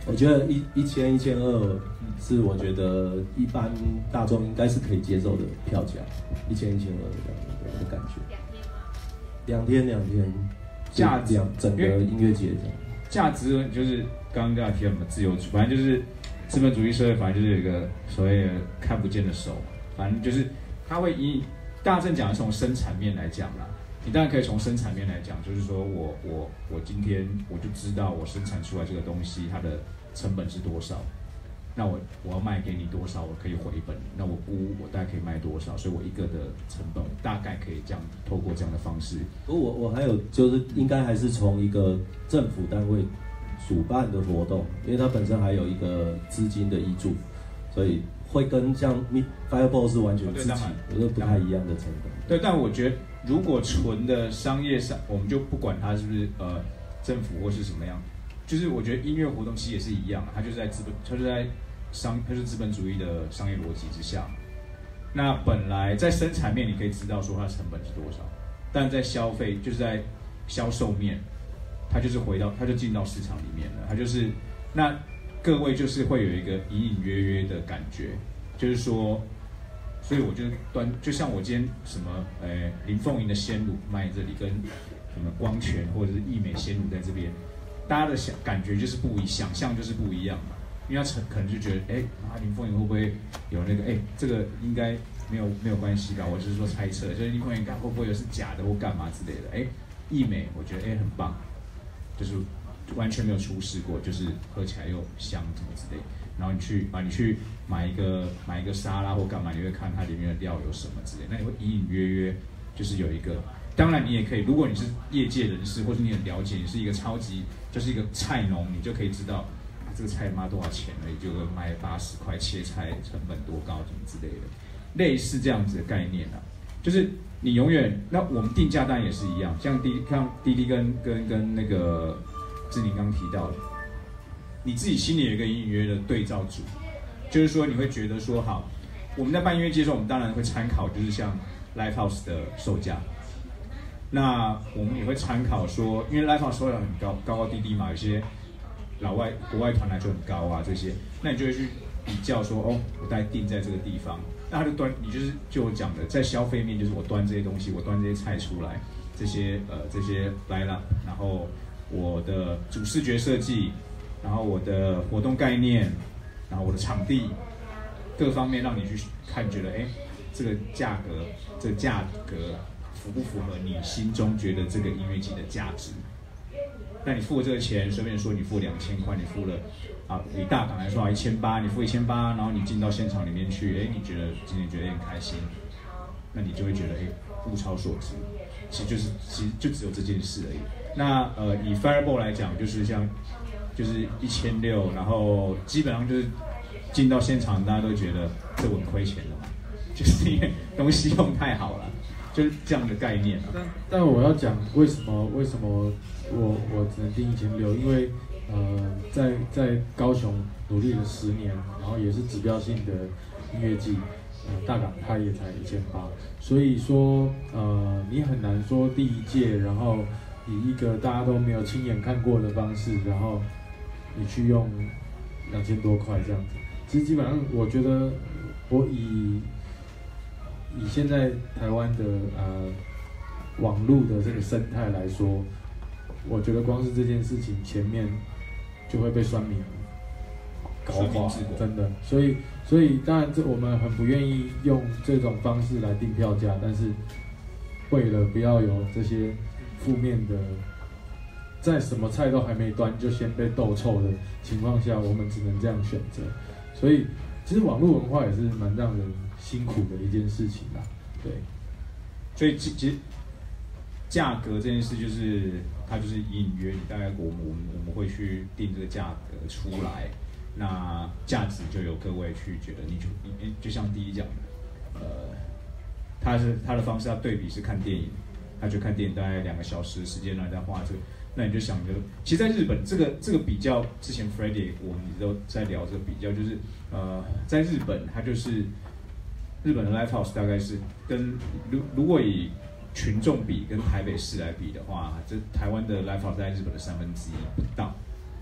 我觉得1000、1200是我觉得一般大众应该是可以接受的票价，1000、1200这样的感觉。2天， 价值整个音乐节这样。 价值就是刚刚提到什么自由主义，反正就是资本主义社会，反正就是有一个所谓的看不见的手，反正就是它会以大正讲的从生产面来讲啦。你当然可以从生产面来讲，就是说我今天我就知道我生产出来这个东西它的成本是多少，那我要卖给你多少，我可以回本，那我估我大概可以卖多少，所以我一个的成本大概可以这样透过这样的方式。 我还有就是应该还是从一个政府单位主办的活动，因为它本身还有一个资金的挹注，所以会跟像 Fireball 是完全自己，我觉得不太一样的成本。 对，但我觉得如果纯的商业上，我们就不管它是不是政府或是什么样，就是我觉得音乐活动其实也是一样，它就是在它是资本主义的商业逻辑之下。那本来在生产面你可以知道说它的成本是多少，但在消费就是在销售面，它就进到市场里面了，它就是那各位就是会有一个隐隐约约的感觉，就是说，所以我就像我今天什么林凤营的鲜乳卖这里，跟什么光泉或者是益美鲜乳在这边，大家的感觉就是想象就是不一样嘛。因为他可能就觉得，林凤营会不会有那个，这个应该没有关系吧？我只是说猜测，就是林凤营会不会是假的或干嘛之类的？益美我觉得很棒，就是完全没有出事过，就是喝起来又香什么之类的。然后你去买一个沙拉或干嘛，你会看它里面的料有什么之类的，那你会隐隐约约就是有一个。当然你也可以，如果你是业界人士，或是你很了解，你是一个就是一个菜农，你就可以知道。这个菜妈多少钱而已，就会卖80块，切菜成本多高，什么之类的，类似这样子的概念啊。就是你永远，那我们定价当然也是一样，像滴滴跟那个志宁刚提到的，你自己心里有一个隐隐约约的对照组，就是说你会觉得说，好，我们在办音乐节的时候，我们当然会参考，就是像 Live House 的售价。那我们也会参考说，因为 Live House 售价很高低低嘛，有些。国外团来就很高啊，这些，那你就会去比较说，我大概定在这个地方，那他就就我讲的，在消费面就是我端这些东西，我端这些菜出来，这些 line up， 然后我的主视觉设计，然后我的活动概念，然后我的场地，各方面让你去看，觉得这个价格符不符合你心中觉得这个音乐季的价值？那你付这个钱，随便说你付2000块，你付了以大港来说1800，你付1800，然后你进到现场里面去，你觉得今天觉得很开心，那你就会觉得物超所值。其实就只有这件事而已。那以 Fireball 来讲，就是1600，然后基本上就是进到现场，大家都觉得这我亏钱了嘛，就是因为东西用太好了。就是这样的概念啊。 但我要讲为什么我只能定1600，因为在高雄努力了10年，然后也是指标性的音乐季，大港它也才1800，所以说你很难说第一届，然后以一个大家都没有亲眼看过的方式，然后你去用2000多块这样子。其实基本上我觉得我以现在台湾的网络的这个生态来说，我觉得光是这件事情前面就会被酸民搞垮，真的。所以当然我们很不愿意用这种方式来定票价，但是为了不要有这些负面的，在什么菜都还没端就先被斗臭的情况下，我们只能这样选择。所以其实网络文化也是蛮让人辛苦的一件事情啦，对。 所以其实价格这件事就是它就是隐约，你大概我们会去定这个价格出来，那价值就由各位去觉得，你就像第一讲的，他的方式要对比是看电影，他就看电影大概2个小时的时间来在画这个。那你就想着，其实在日本这个比较，之前 Freddie 我们都在聊这个比较，就是在日本它就是日本的 Live House 大概是跟如果以群众比跟台北市来比的话，这台湾的 Live House 在日本的1/3不到，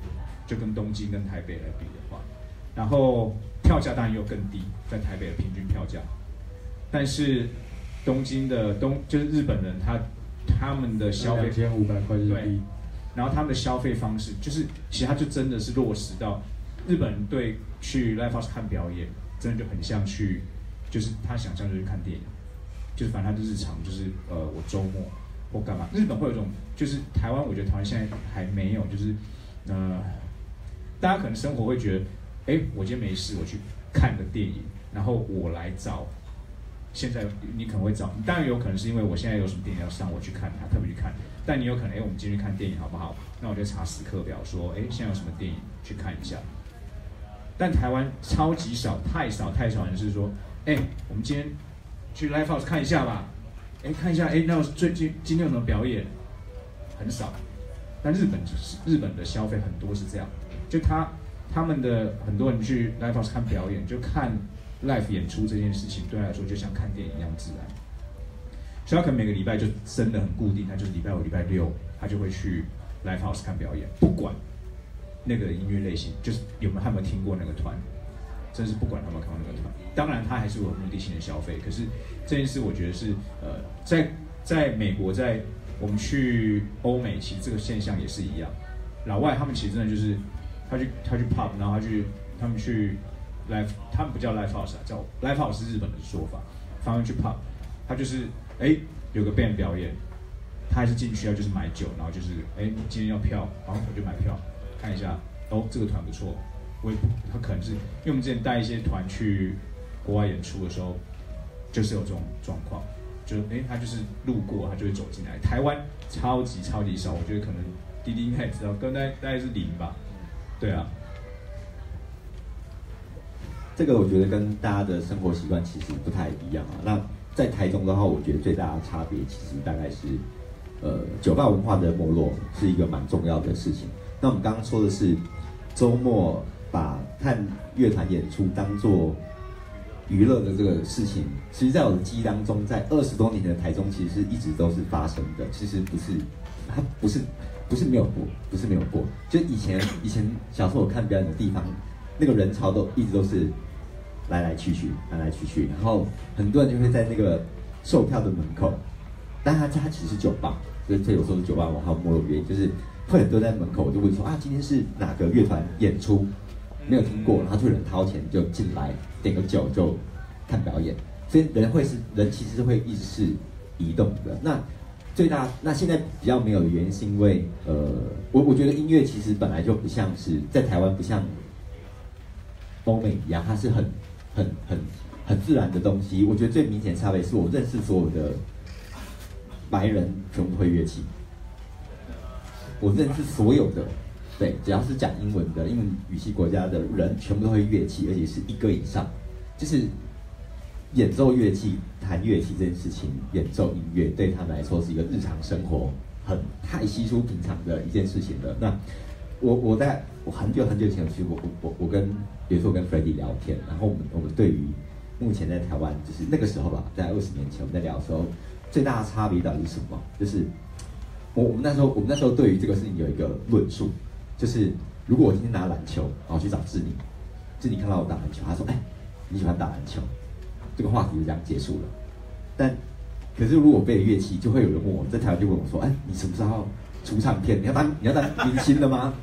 就跟东京跟台北来比的话，然后票价当然又更低，在台北的平均票价，但是东京的就是日本人他们的消费 2500块日币， 然后他们的消费方式就是其实他就真的是落实到日本人对去 live house 看表演，真的就很像去，就是他想象就是看电影，就是反正他的日常就是我周末或干嘛，日本会有一种就是台湾，我觉得台湾现在还没有，就是大家可能生活会觉得，我今天没事，我去看个电影，然后我来找。现在你可能会找，当然有可能是因为我现在有什么电影要上，我去看它，特别去看。但你有可能，我们进去看电影好不好？那我就查时刻表，说，现在有什么电影去看一下。但台湾超级少，太少人是说，我们今天去 live house 看一下吧，看一下，那最近今天有什么表演？很少。但日本的消费很多是这样，就他们的很多人去 live house 看表演，就看 live 演出这件事情，对他来说就像看电影一样自然。所以他可能每个礼拜就真的很固定，他就是礼拜五、礼拜六，他就会去 live house 看表演，不管那个音乐类型，就是他有没有听过那个团，真是不管他们看过那个团。当然，他还是有目的性的消费，可是这件事我觉得是在美国，在我们去欧美，其实这个现象也是一样。老外他们其实真的就是他去 pub， 然后他们去 live， 他们不叫 live house 叫 live house 是日本的说法，他们去 pub， 他就是有个 band 表演，他还是进去要就是买酒，然后就是今天要票，然后我就买票看一下，这个团不错，他可能是因为我们之前带一些团去国外演出的时候，就是有这种状况，就他就是路过，他就会走进来。台湾超级少，我觉得可能弟弟应该也知道，大概是0吧，对啊。 这个我觉得跟大家的生活习惯其实不太一样啊。那在台中的话，我觉得最大的差别其实大概是，酒吧文化的没落是一个蛮重要的事情。那我们刚刚说的是周末把看乐团演出当做娱乐的这个事情，其实在我的记忆当中，在20多年的台中，其实是一直都是发生的。其实它不是没有过，就以前小时候我看表演的地方，那个人潮一直都是来来去去，然后很多人就会在那个售票的门口，但它其实是酒吧，所以有时候是酒吧文化没落原因，就是会很多人在门口就问说今天是哪个乐团演出，没有听过，然后就有人掏钱就进来点个酒就看表演，所以人其实会一直是移动的。那现在比较没有的原因是因为我觉得音乐其实本来就不像是在台湾不像欧美一样，它是很自然的东西。我觉得最明显的差别是我认识所有的白人全部会乐器，我认识所有的只要是讲英文的英文语系国家的人，全部都会乐器，而且是1个以上，就是演奏乐器、弹乐器这件事情，演奏音乐对他们来说是一个日常生活太稀疏平常的一件事情了。那我很久以前去过，我跟比如说我跟 Freddie 聊天，然后我们对于目前在台湾就是那个时候吧，在20年前我们在聊的时候，最大的差别到底是什么？就是我们那时候对于这个事情有一个论述，就是如果我今天拿篮球，然后去找志宁看到我打篮球，他说你喜欢打篮球，这个话题就这样结束了。可是如果背乐器，就会有人问我，在台湾就问我说，你什么时候出唱片？你要当明星了吗？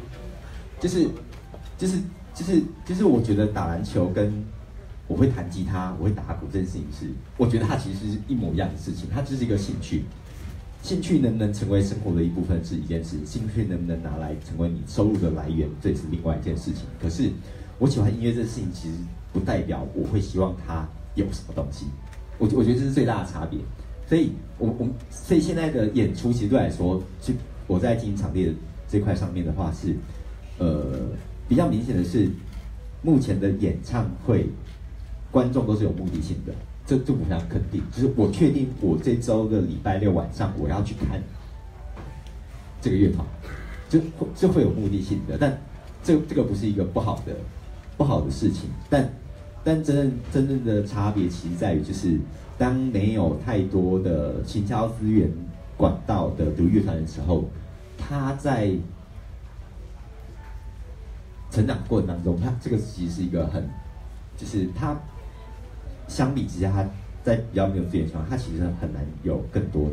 就是我觉得打篮球跟我会弹吉他，我会打鼓这件事情我觉得它其实是一模一样的事情，它只是一个兴趣。兴趣能不能成为生活的一部分是一件事，兴趣能不能拿来成为你收入的来源，这也是另外一件事情。可是我喜欢音乐这件事情，其实不代表我会希望它有什么东西。我觉得这是最大的差别。所以现在的演出，其实对我来说，我在经营场地的这块上面的话是，比较明显的是，目前的演唱会观众都是有目的性的，这我非常肯定。就是我确定我这周的礼拜六晚上我要去看这个乐团，就会有目的性的。但这个不是一个不好的事情，但真正的差别其实在于，就是当没有太多的行销资源管道的独立乐团的时候，他在成长过程当中，它这个其实是一个很，就是它相比之下，它在比较没有资源情况，它其实很难有更多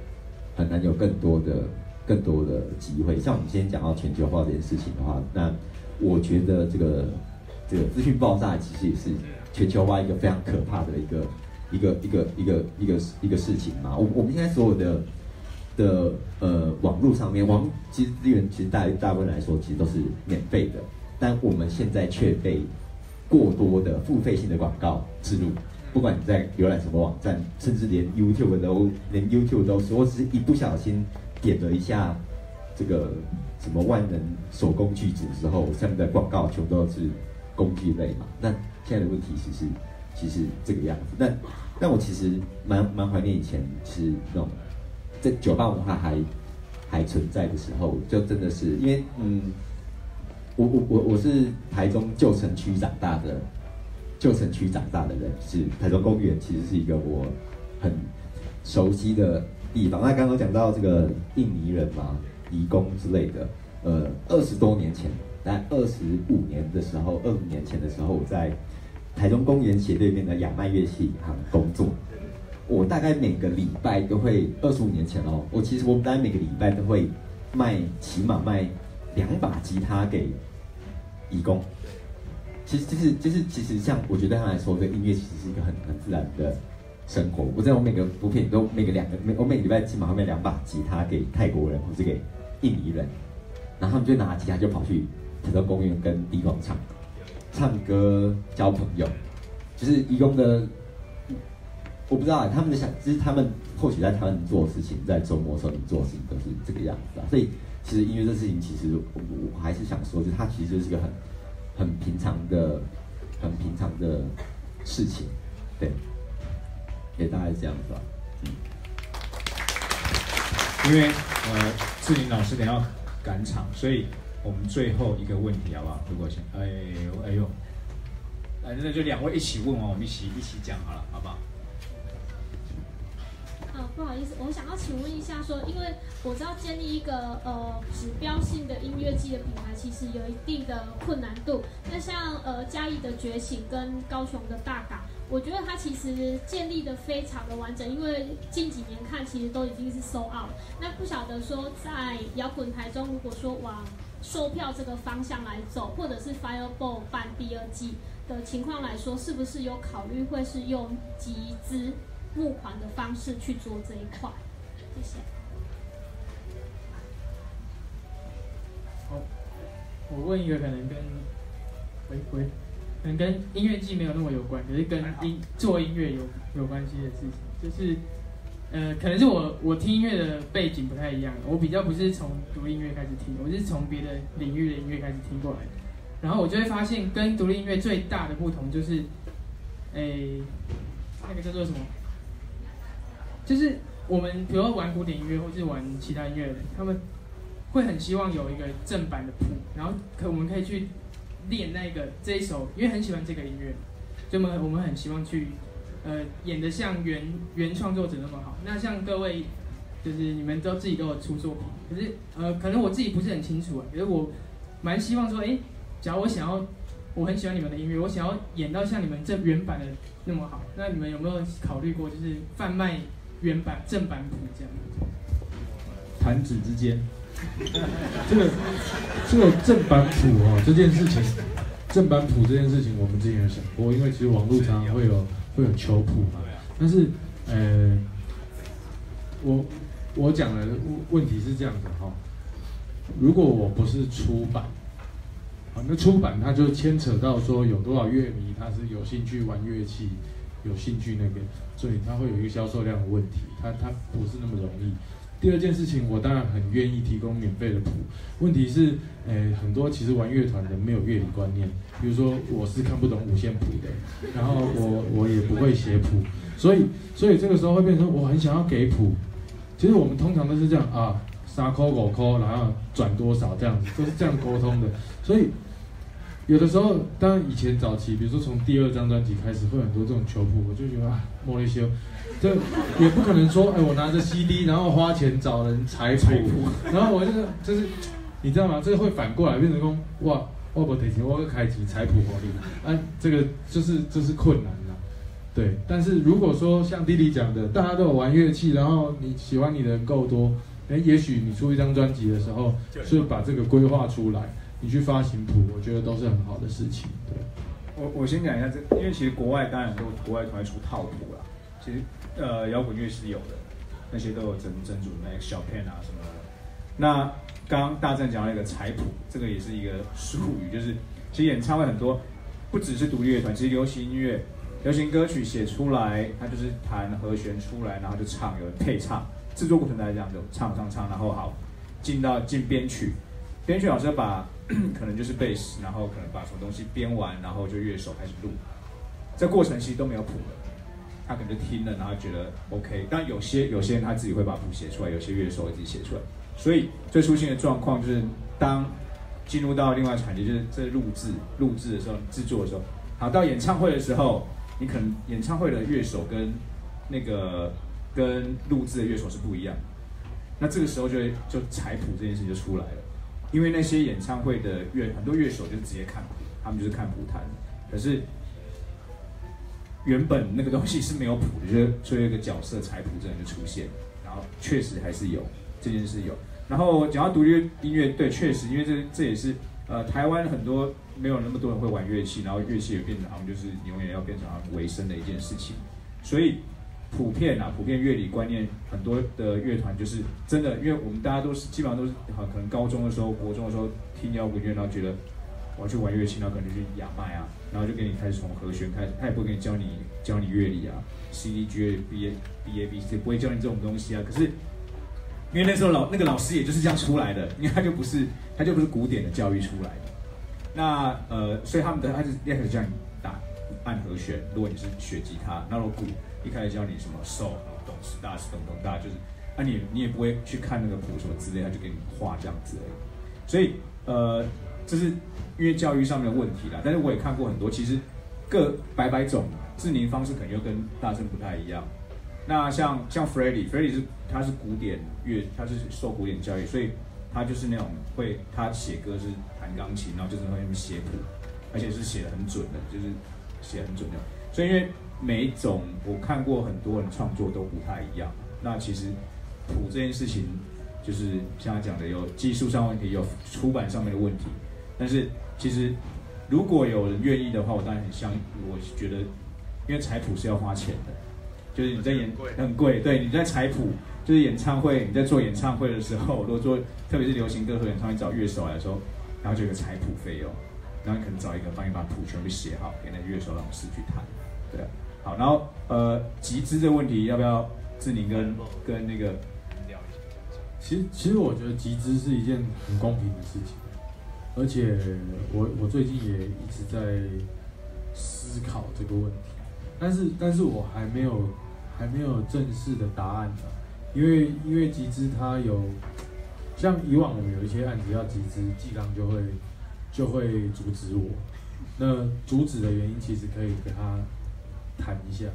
的机会。像我们今天讲到全球化这件事情的话，那我觉得这个资讯爆炸其实也是全球化一个非常可怕的一个事情嘛。我们现在所有的网络上面，其实资源其实大部分来说其实都是免费的，但我们现在却被过多的付费性的广告植入。不管你在浏览什么网站，甚至连 YouTube 都是，我只是一不小心点了一下这个什么万能手工具组之后，下面的广告全部都是工具类嘛。那现在的问题其实这个样子。但我其实蛮怀念以前是那种在酒吧文化还存在的时候，就真的是因为我是台中旧城区长大的人，是台中公园，其实是一个我很熟悉的地方。那刚刚讲到这个印尼人嘛，移工之类的，20多年前，大概25年前的时候，我在台中公园斜对面的亚麦乐器行工作。我大概每个礼拜都会，25年前哦，我大概每个礼拜都会起码卖2把吉他给移工。其实像我觉得对他来说，这个音乐其实是一个很自然的生活。我每个我每个礼拜起码会卖2把吉他给泰国人或是给印尼人，然后他们就拿吉他就跑去台中公园跟地广场唱歌交朋友。就是移工的，我不知道他们就是他们或许在台湾做的事情，在周末的时候你做的事情都是这个样子啊。所以其实音乐这事情，其实我还是想说，就是它其实就是一个很平常的事情，对，也大概是这样子吧。 因为志玲老师等要赶场，所以我们最后一个问题好不好？如果先，哎呦，那就2位一起问完，我们一起讲好了，好不好？ 不好意思，我想要请问一下说，因为我知道建立一个指标性的音乐季的品牌，其实有一定的困难度。那像嘉义的觉醒跟高雄的大港，我觉得它其实建立的非常的完整，因为近几年看其实都已经是sold out。那不晓得说在摇滚台中，如果说往售票这个方向来走，或者是 Fireball 办第2季的情况来说，是不是有考虑会是用集资募款的方式去做这一块？谢谢。 好，我问一个可能跟音乐季没有那么有关，可是跟做音乐有关系的事情，就是可能是我听音乐的背景不太一样，我比较不是从独立音乐开始听，我是从别的领域的音乐开始听过来的。然后我就会发现，跟独立音乐最大的不同就是，那个叫做什么？就是我们比如说玩古典音乐或是玩其他音乐的人，他们会很希望有一个正版的谱，然后我们可以去练这一首，因为很喜欢这个音乐，所以我们很希望去演得像原创作者那么好。那像各位就是你们自己都有出作品，可是可能我自己不是很清楚可是我蛮希望说，假如我很喜欢你们的音乐，我想要演到像你们这原版的那么好，那你们有没有考虑过就是贩卖正版谱这样？ 弹指之间，这个正版谱这件事情，正版谱这件事情，我们之前有想过，因为其实网络常常会有求谱嘛，但是我讲的问题是这样的如果我不是出版，那出版它就牵扯到说有多少乐迷他是有兴趣玩乐器，有兴趣所以它会有一个销售量的问题，它不是那么容易。第二件事情，我当然很愿意提供免费的谱，问题是，很多其实玩乐团的没有乐理观念，比如说我是看不懂五线谱的，然后我也不会写谱，所以这个时候会变成我很想要给谱，其实我们通常都是这样3块5块，然后转多少这样子，都是这样沟通的，所以。有的时候，当然以前早期，比如说从第2张专辑开始，会有很多这种球谱，我就觉得莫里修，这也不可能说，我拿着 CD， 然后花钱找人裁谱，然后我就是，你知道吗？这个会反过来变成说，哇， 我不提钱，我开钱财谱火力，这个就是困难啦。对，但是如果说像弟弟讲的，大家都有玩乐器，然后你喜欢你的人够多，也许你出一张专辑的时候，就把这个规划出来，你去发行谱，我觉得都是很好的事情。对， 我先讲一下因为其实国外当然很多国外团会出套谱啦，其实摇滚乐是有的，那些都有整组那个小片啊什么的。那刚刚大正讲到一个彩谱，这个也是一个术语，就是其实演唱会很多不只是独立乐团，其实流行音乐。流行歌曲写出来，它就是弹和弦出来，然后就唱，有人配唱。制作过程大概这样，就唱，然后好进编曲，编曲老师把可能就是贝斯，然后可能把什么东西编完，然后就乐手开始录。这过程其实都没有谱的，他可能就听了，然后觉得 OK。但有些人他自己会把谱写出来，有些乐手会自己写出来。所以最出现的状况就是，当进入到另外产业，就是这录制的时候，制作的时候，好到演唱会的时候。你可能演唱会的乐手跟录制的乐手是不一样，那这个时候就彩谱这件事就出来了，因为那些演唱会的很多乐手就直接看谱，他们就是看谱弹，可是原本那个东西是没有谱的，就有一个角色彩谱这样就出现，然后确实还是有这件事有，然后讲到独立音乐，对，确实因为这也是台湾很多。没有那么多人会玩乐器，然后乐器也变成好像就是永远要变成维生的一件事情，所以普遍乐理观念很多的乐团就是真的，因为我们大家都是基本上都是可能高中的时候、国中的时候听摇滚乐，然后觉得我要去玩乐器，然后可能就去亚麦啊，然后就给你开始从和弦开始，他也不会给你教你乐理啊 ，C D G A B A B C 不会教你这种东西啊，可是因为那时候那个老师也就是这样出来的，因为他就不是古典的教育出来的。那所以他就一开始教你按和弦。如果你是学吉他，那如果鼓一开始教你什么手，懂时大时懂大，就是你也不会去看那个谱什么之类，他就给你画这样子而已。所以这是因为教育上面的问题啦。但是我也看过很多，其实各百种制宁方式可能又跟大圣不太一样。那像 Freddie 他是古典乐，他是受古典教育，所以他就是那种他写歌是弹钢琴，然后就是会写谱，而且是写得很准的，就是写得很准的。所以因为每一种我看过很多人创作都不太一样。那其实谱这件事情，就是像他讲的，有技术上问题，有出版上面的问题。但是其实如果有人愿意的话，我当然我觉得，因为采谱是要花钱的，就是你在很贵，对，你在采谱。就是演唱会，你在做演唱会的时候，如果特别是流行歌手演唱会找乐手来的时候，然后就有个采谱费用，然后你可能找一个帮你把谱全部写好，给那个乐手老师去弹，对。好，然后集资的问题，要不要志宁跟那个聊一下？ 其实我觉得集资是一件很公平的事情，而且我最近也一直在思考这个问题，但是我还没有正式的答案的。因为集资它有，像以往我们有一些案子要集资，纪刚就会阻止我。那阻止的原因其实可以给他谈一下。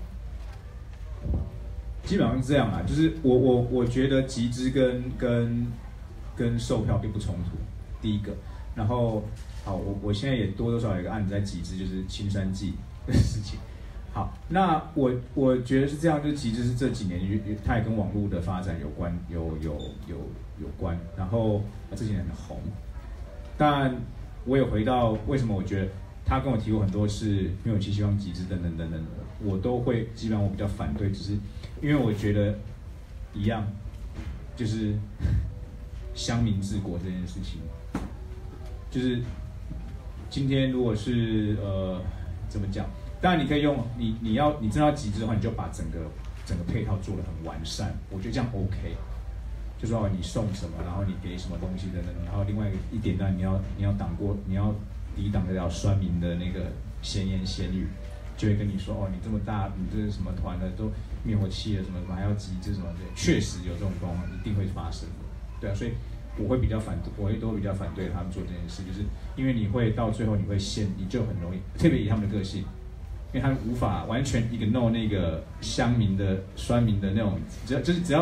基本上是这样啦，就是我觉得集资跟售票并不冲突，第一个。然后好，我现在也多多少少有一个案子在集资，就是青山记的事情。好，那我觉得是这样，就是集资是这几年它也跟网络的发展有关，有关。然后这几年很红，但我也回到为什么我觉得他跟我提过很多次没有希望集资等等，我都会基本上我比较反对，只是因为我觉得一样，就是乡民治国这件事情，就是今天如果是怎么讲？当然，你可以用你真的要集资的话，你就把整个配套做得很完善，我觉得这样 OK。就说你送什么，然后你给什么东西等等，然后另外一点呢，你要抵挡得了酸民的那个闲言闲语，就会跟你说哦，你这么大，你这是什么团的，都灭火器了什么还要集资什么的，确实有这种状况，一定会发生的，对啊，所以我都会比较反对他们做这件事，就是因为你会到最后你就很容易，特别以他们的个性。因为他们无法完全ignore那个乡民的酸民的那种，只要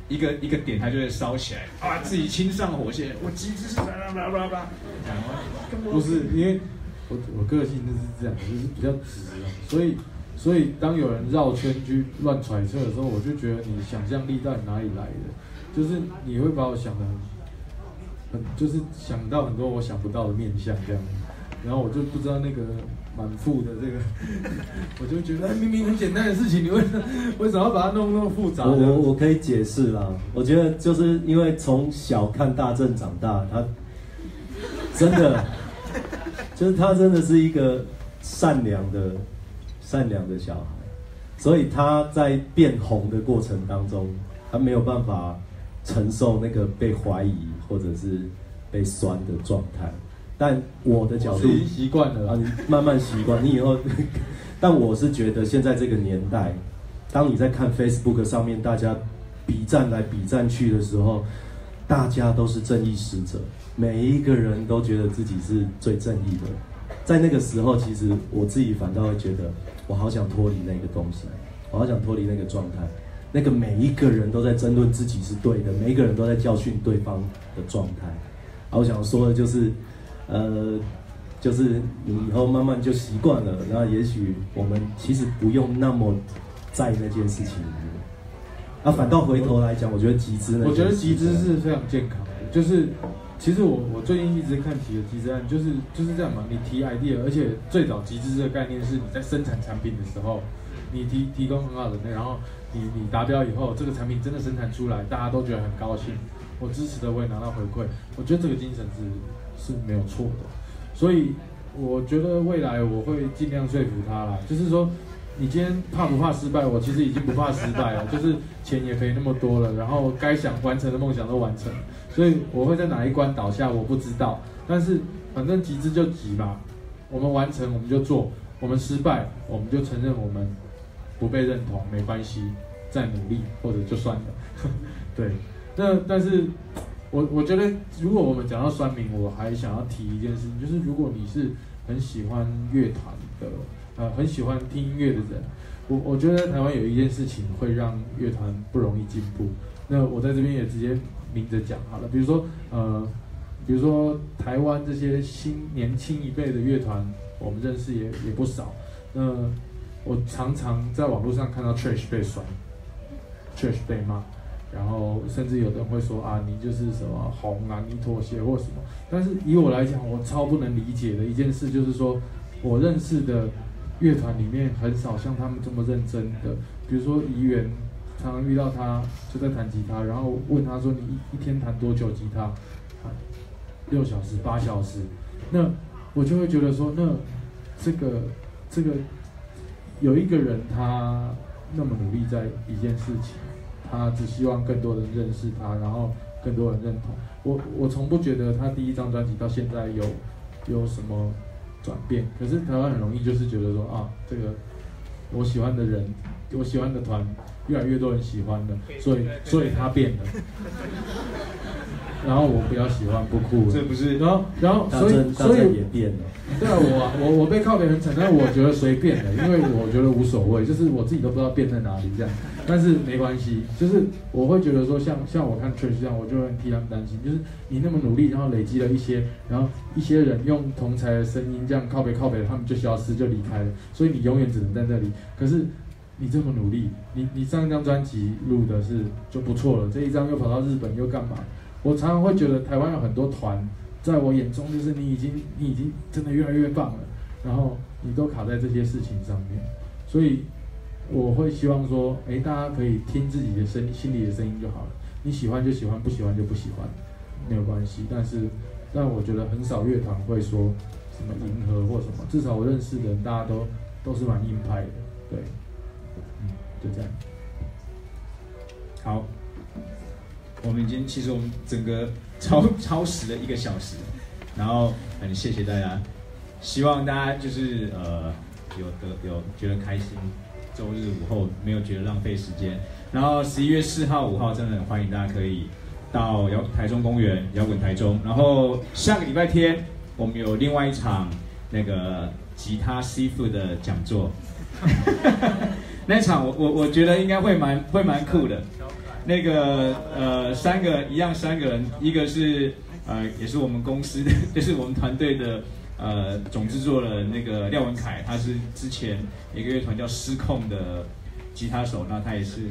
一个点它就会烧起来啊，自己亲上火线，我机制是blah blah blah blah， 不是因为我个性就是这样，就是比较直啊，所以当有人绕圈去乱揣测的时候，我就觉得你想象力到底哪里来的？就是你会把我想的很就是想到很多我想不到的面向这样，然后我就不知道那个满腹的这个，我就觉得明明很简单的事情，你为什么要把它弄那么复杂？ 我可以解释啦，我觉得就是因为从小看大正长大，他真的就是他真的是一个善良的小孩，所以他在变红的过程当中，他没有办法承受那个被怀疑或者是被酸的状态。但我的角度， 已经习惯了啊，你慢慢习惯，你以后。但我是觉得现在这个年代，当你在看 Facebook 上面大家比战来比战去的时候，大家都是正义使者，每一个人都觉得自己是最正义的。在那个时候，其实我自己反倒会觉得，我好想脱离那个东西，我好想脱离那个状态。那个每一个人都在争论自己是对的，每一个人都在教训对方的状态。我想说的就是。就是你以后慢慢就习惯了，那也许我们其实不用那么在那件事情里面。反倒回头来讲，我觉得集资呢， 我觉得集资是非常健康的。就是其实我最近一直看提的集资案，就是这样嘛。你提 idea， 而且最早集资这个概念是你在生产产品的时候，你提供很好的然后你达标以后，这个产品真的生产出来，大家都觉得很高兴，我支持的我也拿到回馈，我觉得这个精神是没有错的，所以我觉得未来我会尽量说服他啦。就是说，你今天怕不怕失败？我其实已经不怕失败了，就是钱也赔那么多了，然后该想完成的梦想都完成，所以我会在哪一关倒下我不知道，但是反正集资就集嘛，我们完成我们就做，我们失败我们就承认我们不被认同，没关系，再努力或者就算了，对，但是。我觉得，如果我们讲到酸民，我还想要提一件事情，就是如果你是很喜欢乐团的，很喜欢听音乐的人，我觉得在台湾有一件事情会让乐团不容易进步。那我在这边也直接明着讲好了，比如说台湾这些年轻一辈的乐团，我们认识也不少。那我常常在网络上看到 trash 被酸 ，trash 被骂。然后甚至有人会说啊，你就是什么红啊，你妥协或什么。但是以我来讲，我超不能理解的一件事就是说，我认识的乐团里面很少像他们这么认真的。比如说怡园，常常遇到他就在弹吉他，然后问他说你一天弹多久吉他？6小时、8小时。那我就会觉得说，那这个有一个人他那么努力在一件事情。他只希望更多人认识他，然后更多人认同。我从不觉得他第一张专辑到现在有什么转变，可是台湾很容易就是觉得说啊，这个我喜欢的人，我喜欢的团，越来越多人喜欢了，所以他变了。然后我比较喜欢不酷了， 这不是， 然后所以也变了。 对啊，我被靠别人承认，我觉得随便的，因为我觉得无所谓，就是我自己都不知道变在哪里这样，但是没关系，就是我会觉得说像我看 Trash 这样，我就会替他们担心，就是你那么努力，然后累积了一些，然后一些人用同侪的声音这样靠北，他们就消失就离开了，所以你永远只能在这里。可是你这么努力，你上一张专辑录的是就不错了，这一张又跑到日本又干嘛？我常常会觉得台湾有很多团，在我眼中就是你已经真的越来越棒了，然后你都卡在这些事情上面，所以我会希望说，大家可以听自己的心里的声音就好了，你喜欢就喜欢，不喜欢就不喜欢，没有关系。但我觉得很少乐团会说什么迎合或什么，至少我认识的人大家都是蛮硬派的，对，就这样。 好。我们其实我们整个超时了1个小时，然后很谢谢大家，希望大家就是有觉得开心，周日午后没有觉得浪费时间。然后11月4号、5号真的很欢迎大家可以到台中公园摇滚台中，然后下个礼拜天我们有另外一场那个吉他 Seafood 的讲座，那场我觉得应该会蛮酷的。 那个三个人，一个是也是我们公司的，就是我们团队的总制作人那个廖文凯，他是之前一个乐团叫失控的吉他手，那他也是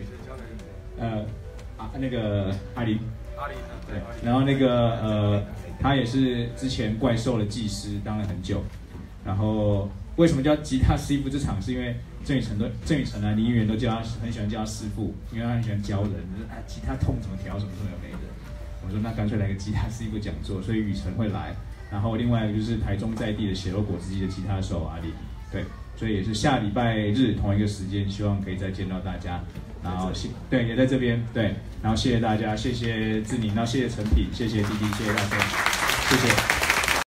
那个阿林，对，然后那个他也是之前怪兽的技师当了很久，然后为什么叫吉他师傅？这场是因为郑宇成啊、林议员都叫他很喜欢叫他师傅，因为他很喜欢教人，就是吉他痛怎么调，什么有没的。我说那干脆来个吉他师傅讲座，所以宇成会来。然后另外一个就是台中在地的血肉果汁机的吉他手阿林，对，所以也是下礼拜日同一个时间，希望可以再见到大家。然后对，也在这边对，然后谢谢大家，谢谢志宁，然后谢谢陈品，谢谢弟弟，谢谢大家，谢谢。